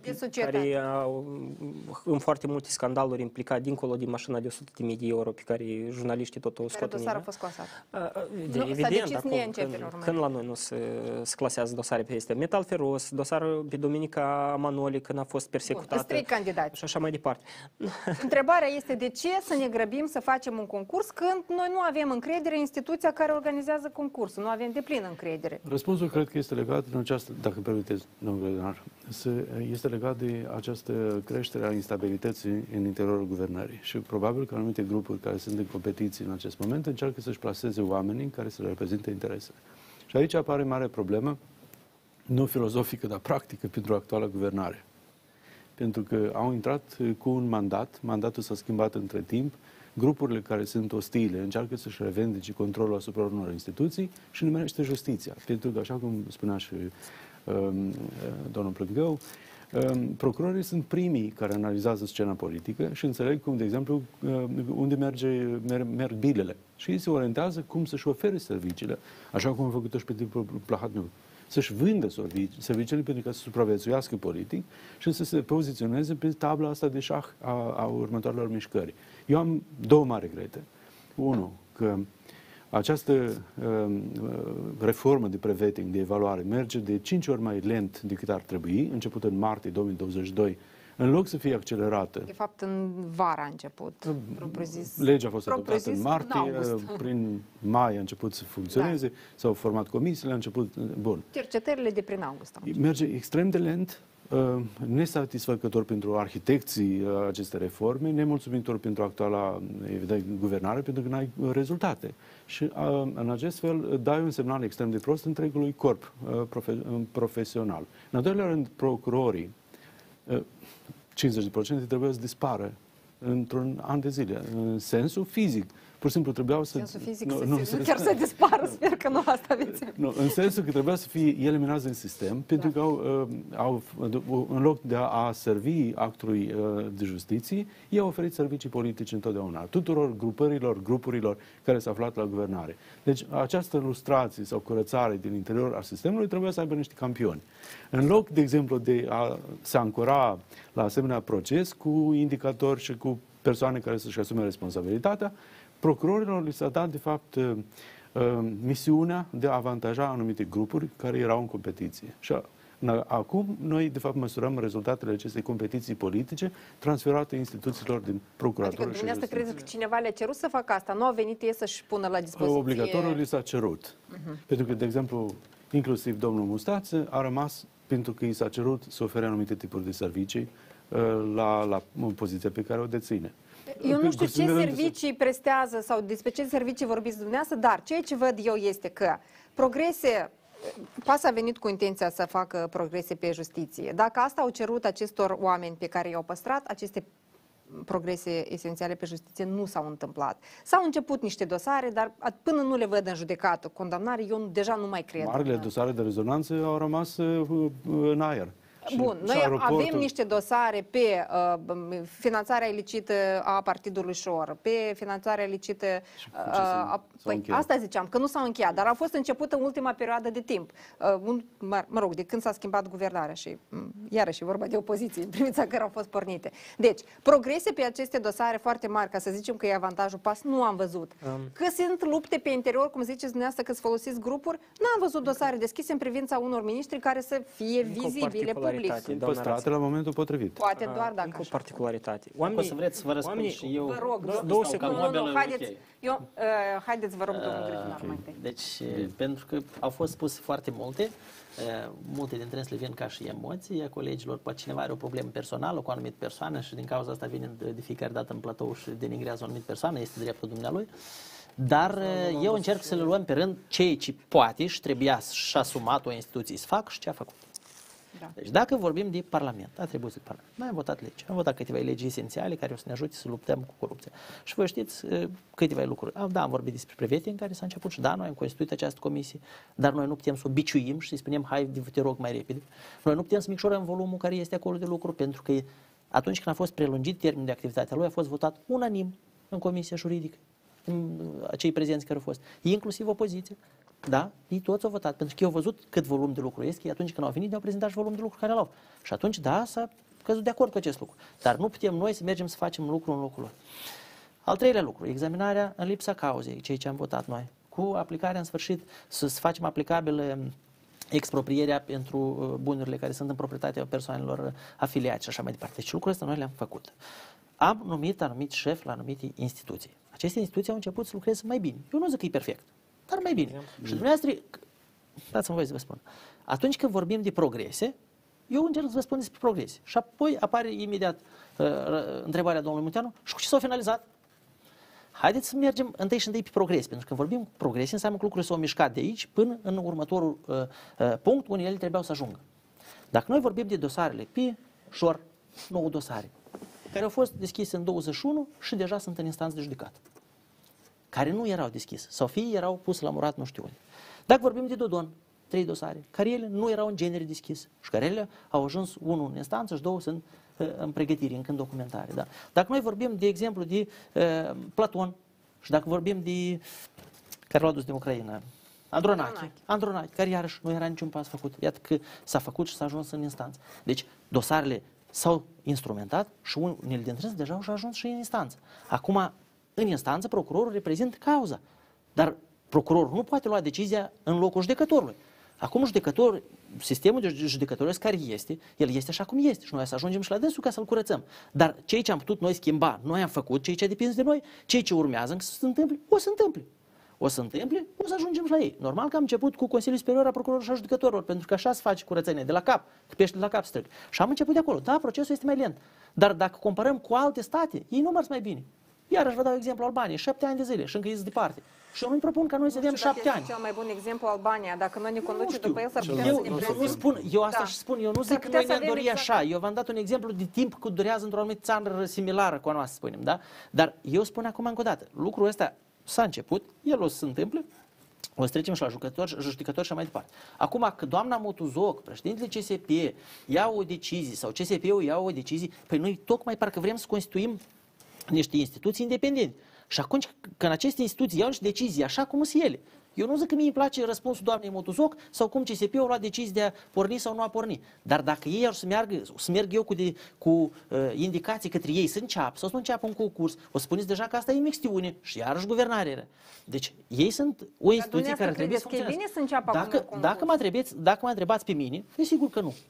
în foarte multe scandaluri implicat dincolo de mașina de 100.000 de euro pe care jurnaliștii tot o scot în ea. Dosarul a fost clasat. Evident, acum, când la noi nu se clasează dosare pe este metal feros, dosarul pe Dominica Manoli când a fost persecutată. Sunt 3 candidați. Și așa mai departe. Întrebarea este de ce să ne grăbim să facem un concurs când noi nu avem încredere în instituția care organizează concursul, nu avem deplină încredere. Răspunsul cred că este legat în această, dacă îmi permiteți, domnul Grădinar, este legat de această creștere a instabilității în interiorul guvernării. Și probabil că anumite grupuri care sunt în competiții în acest moment încearcă să-și plaseze oamenii care să le reprezinte interesele. Și aici apare mare problemă, nu filozofică, dar practică pentru actuala guvernare. Pentru că au intrat cu un mandatul s-a schimbat între timp, grupurile care sunt ostile încearcă să-și revendice controlul asupra unor instituții și numește justiția. Pentru că, așa cum spunea și domnul Plângău, procurorii sunt primii care analizează scena politică și înțeleg cum, de exemplu, unde merg bilele. Și se orientează cum să-și ofere serviciile, așa cum a făcut-o și pe timpul Plahotniuc. Să-și vândă serviciile pentru ca să supraviețuiască politic și să se poziționeze pe tabla asta de șah a următoarelor mișcări. Eu am două mari regrete. Unul, că această reformă de prevetting, de evaluare, merge de 5 ori mai lent decât ar trebui, început în martie 2022, în loc să fie accelerată. De fapt, în vara a început. Legea a fost adoptată în martie, prin mai a început să funcționeze, s-au format comisiile, a început... Bun. Cercetările de prin august. Merge extrem de lent, nesatisfăcător pentru arhitecții aceste reforme, nemulțumitor pentru actuala guvernare, pentru că n-ai rezultate. Și în acest fel dai un semnal extrem de prost întregului corp profesional. În al doilea rând, procurorii 50% trebuia să dispară într-un an de zile, în sensul fizic. Pur și simplu trebuiau să... Sensul fizic nu chiar să dispară, sper că nu asta aveți. Nu, în sensul că trebuia să fie eliminați din sistem, pentru că în loc de a servi actului de justiție, ei au oferit servicii politice întotdeauna, tuturor grupurilor care s-au aflat la guvernare. Deci această lustrație sau curățare din interior al sistemului trebuia să aibă niște campioni. În loc, de exemplu, de a se ancora la asemenea proces cu indicatori și cu persoane care să-și asume responsabilitatea, procurorilor li s-a dat, de fapt, misiunea de a avantaja anumite grupuri care erau în competiție. Și acum, noi, de fapt, măsurăm rezultatele acestei competiții politice transferate instituțiilor din procuratură. Adică dumneavoastră credeți că cineva le-a cerut să facă asta? Nu au venit ei să-și pună la dispoziție... Obligatoriul li s-a cerut. Pentru că, de exemplu, inclusiv domnul Mustață a rămas pentru că i s-a cerut să ofere anumite tipuri de servicii la poziția pe care o deține. Eu nu știu ce servicii prestează sau despre ce servicii vorbiți dumneavoastră, dar ceea ce văd eu este că progrese, PAS a venit cu intenția să facă progrese pe justiție. Dacă asta au cerut acestor oameni pe care i-au păstrat, aceste progrese esențiale pe justiție nu s-au întâmplat. S-au început niște dosare, dar până nu le văd în judecată condamnare, eu deja nu mai cred. Marile dosare de rezonanță au rămas în aer. Bun, noi avem niște dosare pe finanțarea ilicită a Partidului Șor, pe finanțarea ilicită... Păi, asta ziceam, că nu s-au încheiat, dar au fost început în ultima perioadă de timp. Mă rog, de când s-a schimbat guvernarea și iarăși vorba de opoziție, în privința care au fost pornite. Deci, progrese pe aceste dosare foarte mari, ca să zicem că e avantajul PAS, nu am văzut. Că sunt lupte pe interior, cum ziceți dumneavoastră, că folosiți grupuri, n-am văzut dosare deschise în privința unor miniștri care să fie vizibile particularitate, doamna păstrate la momentul potrivit. Poate doar dacă încă o așa. particularitate. O să vreți să vă răspund și eu. Vă rog, două secunde. Haideți, vă rog, domnul Grădinar, mai întâi. Deci, pentru că au fost spuse foarte multe, multe dintre ele vin ca și emoții a colegilor, poate cineva are o problemă personală cu o anumită persoană și din cauza asta vine de fiecare dată în platou și denigrează o anumită persoană, este dreptul dumnealui. Dar eu încerc să le luăm pe rând ceea ce poate și trebuia și asumat o instituție să facă și ce a făcut. Da. Deci dacă vorbim de Parlament, atribuții de Parlament, noi am votat legi, am votat câteva legi esențiale care o să ne ajute să luptăm cu corupția. Și vă știți câteva lucruri. Da, am vorbit despre prevedere în care s-a început și da, noi am constituit această comisie, dar noi nu putem să o biciuim și să spunem, hai, te rog, mai repede. Noi nu putem să micșorăm volumul care este acolo de lucru, pentru că atunci când a fost prelungit termenul de activitate a lui, a fost votat unanim în comisia juridică, acei prezenți care au fost, inclusiv opoziție. Da, ei toți au votat, pentru că eu au văzut cât volum de lucru este, atunci când au venit, ne-au prezentat și volum de lucru care l-au. Și atunci, da, s-a căzut de acord cu acest lucru. Dar nu putem noi să mergem să facem lucru în locul lor. Al treilea lucru, examinarea în lipsa cauzei, ceea ce am votat noi, cu aplicarea în sfârșit, să facem aplicabilă exproprierea pentru bunurile care sunt în proprietatea persoanelor afiliați și așa mai departe. Deci lucrurile astea noi le-am făcut. Am numit anumit șef la anumite instituții. Aceste instituții au început să lucreze mai bine. Eu nu zic că e perfect, dar mai bine. Și dumneavoastră, dați-mi voie să vă spun, atunci când vorbim de progrese, eu încerc să vă spun despre progrese. Și apoi apare imediat întrebarea domnului Munteanu, și cu ce s-au finalizat? Haideți să mergem întâi și întâi pe progres, pentru că când vorbim progrese, înseamnă că lucrurile s-au mișcat de aici până în următorul punct unde ele trebuiau să ajungă. Dacă noi vorbim de dosarele pe șor, 9 dosare, care au fost deschise în 21 și deja sunt în instanță de judecată, care nu erau deschise, sau fie erau puse la murat nu știu unde. Dacă vorbim de Dodon, 3 dosare, care ele nu erau în genere deschise și care ele au ajuns unul în instanță și două sunt în pregătire, încă în documentare. Da? Dacă noi vorbim, de exemplu, de Platon și dacă vorbim de care l-a dus din Ucraina, Andronache, care iarăși nu era niciun pas făcut. Iată că s-a făcut și s-a ajuns în instanță. Deci, dosarele s-au instrumentat și unele dintre ele deja au ajuns și în instanță. Acum, în instanță, procurorul reprezintă cauza, dar procurorul nu poate lua decizia în locul judecătorului. Acum judecătorul, sistemul de judecătoresc care este, el este așa cum este și noi să ajungem și la dânsul ca să-l curățăm. Dar ceea ce am putut noi schimba, noi am făcut, ceea ce depinde de noi, ceea ce urmează să se întâmple, o să întâmple. O să întâmple, o să ajungem și la ei. Normal că am început cu Consiliul Superior a Procurorilor și a Judecătorilor, pentru că așa se face curățenie, de la cap, că pește de la cap strâng. Și am început de acolo. Da, procesul este mai lent. Dar dacă comparăm cu alte state, ei nu mers mai bine. Iarăși vă dau exemplu Albania, 7 ani de zile și încă ies departe. Și eu nu-mi propun ca noi să avem 7 ani. Cel mai bun exemplu Albania, dacă noi ne conducem după el, s-ar putea să ne prezint. Eu asta și spun, eu nu zic că noi ne-am dorit așa. Eu v-am dat un exemplu de timp cât durează într-o anumită țară similară cu a noastră, spunem, da? Dar eu spun acum încă o dată, lucrul ăsta s-a început, el o să se întâmple, o să trecem și la judecători și mai departe. Acum, că doamna Motuzoc, președintele CSP, ia o decizie sau CSP-ul ia o decizie, păi noi tocmai parcă vrem să constituim niște instituții independente. Și atunci când aceste instituții iau niște decizii așa cum sunt ele, eu nu zic că mie îmi place răspunsul doamnei Motuzoc sau cum CSP-ul a luat decizii de a porni sau nu a porni. Dar dacă ei ar să merg eu cu indicații către ei să înceapă sau să nu înceapă un concurs, o să spuneți deja că asta e mixtiune și iarăși guvernare. Deci ei sunt o instituție care trebuie să funcționeze. Dacă mă întrebați pe mine, e sigur că nu.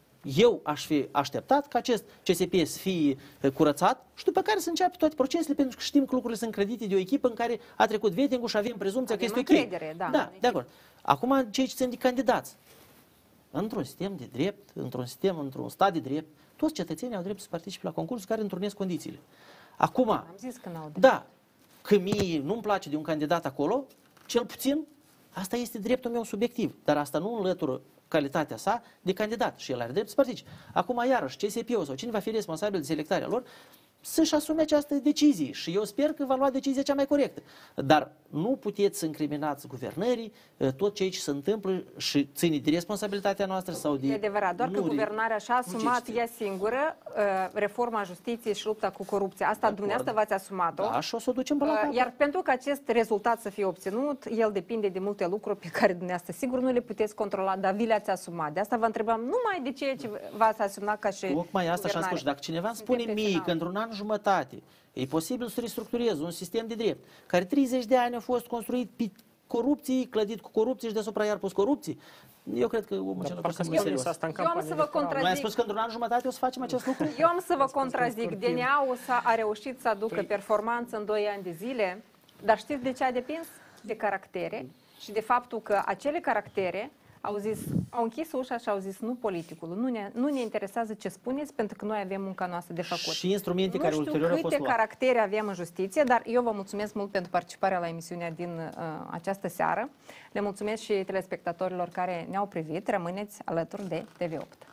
Eu aș fi așteptat ca acest CSP să fie curățat și după care să înceapă toate procesele, pentru că știm că lucrurile sunt credite de o echipă în care a trecut vetting-ul și avem prezumția că este ok. Da, de acord. Acum, cei ce sunt de candidați, într-un sistem de drept, într-un stat de drept, toți cetățenii au drept să participe la concursuri care întrunesc condițiile. Acum, am zis că n-au drept. Da, că mie nu-mi place de un candidat acolo, cel puțin, asta este dreptul meu subiectiv, dar asta nu înlătură calitatea sa de candidat și el are drept să participe. Acum, iarăși, CSP-ul sau cine va fi responsabil de selectarea lor, să-și asume această decizie și eu sper că va lua decizia cea mai corectă. Dar nu puteți să incriminați guvernării tot ceea ce se întâmplă și ține de responsabilitatea noastră sau de... E adevărat, doar că guvernarea și-a asumat ea singură reforma justiției și lupta cu corupția. Asta dumneavoastră v-ați asumat-o. Da, și o să o ducem până la capăt. Iar pentru că acest rezultat să fie obținut, el depinde de multe lucruri pe care dumneavoastră sigur nu le puteți controla, dar vi le-ați asumat. De asta vă întrebam numai de ceea ce v-ați asumat ca și tocmai asta și-am spus. Dacă cineva îmi spune mie că într-un an jumătate e posibil să restructurez un sistem de drept care 30 de ani a fost construit pe corupții, clădit cu corupții și deasupra iar pus corupții. Eu cred că omul cel mai serios. Eu am să vă contrazic. Noi am spus că într-un an jumătate o să facem acest lucru? Eu am să vă contrazic. DNA-ul a reușit să aducă performanță în 2 ani de zile, dar știți de ce a depins? De caractere și de faptul că acele caractere au închis ușa și au zis nu politicul, nu ne interesează ce spuneți pentru că noi avem munca noastră de făcut. Și instrumente care ulterior au fost câte caractere avem în justiție, dar eu vă mulțumesc mult pentru participarea la emisiunea din această seară. Le mulțumesc și telespectatorilor care ne-au privit. Rămâneți alături de TV8.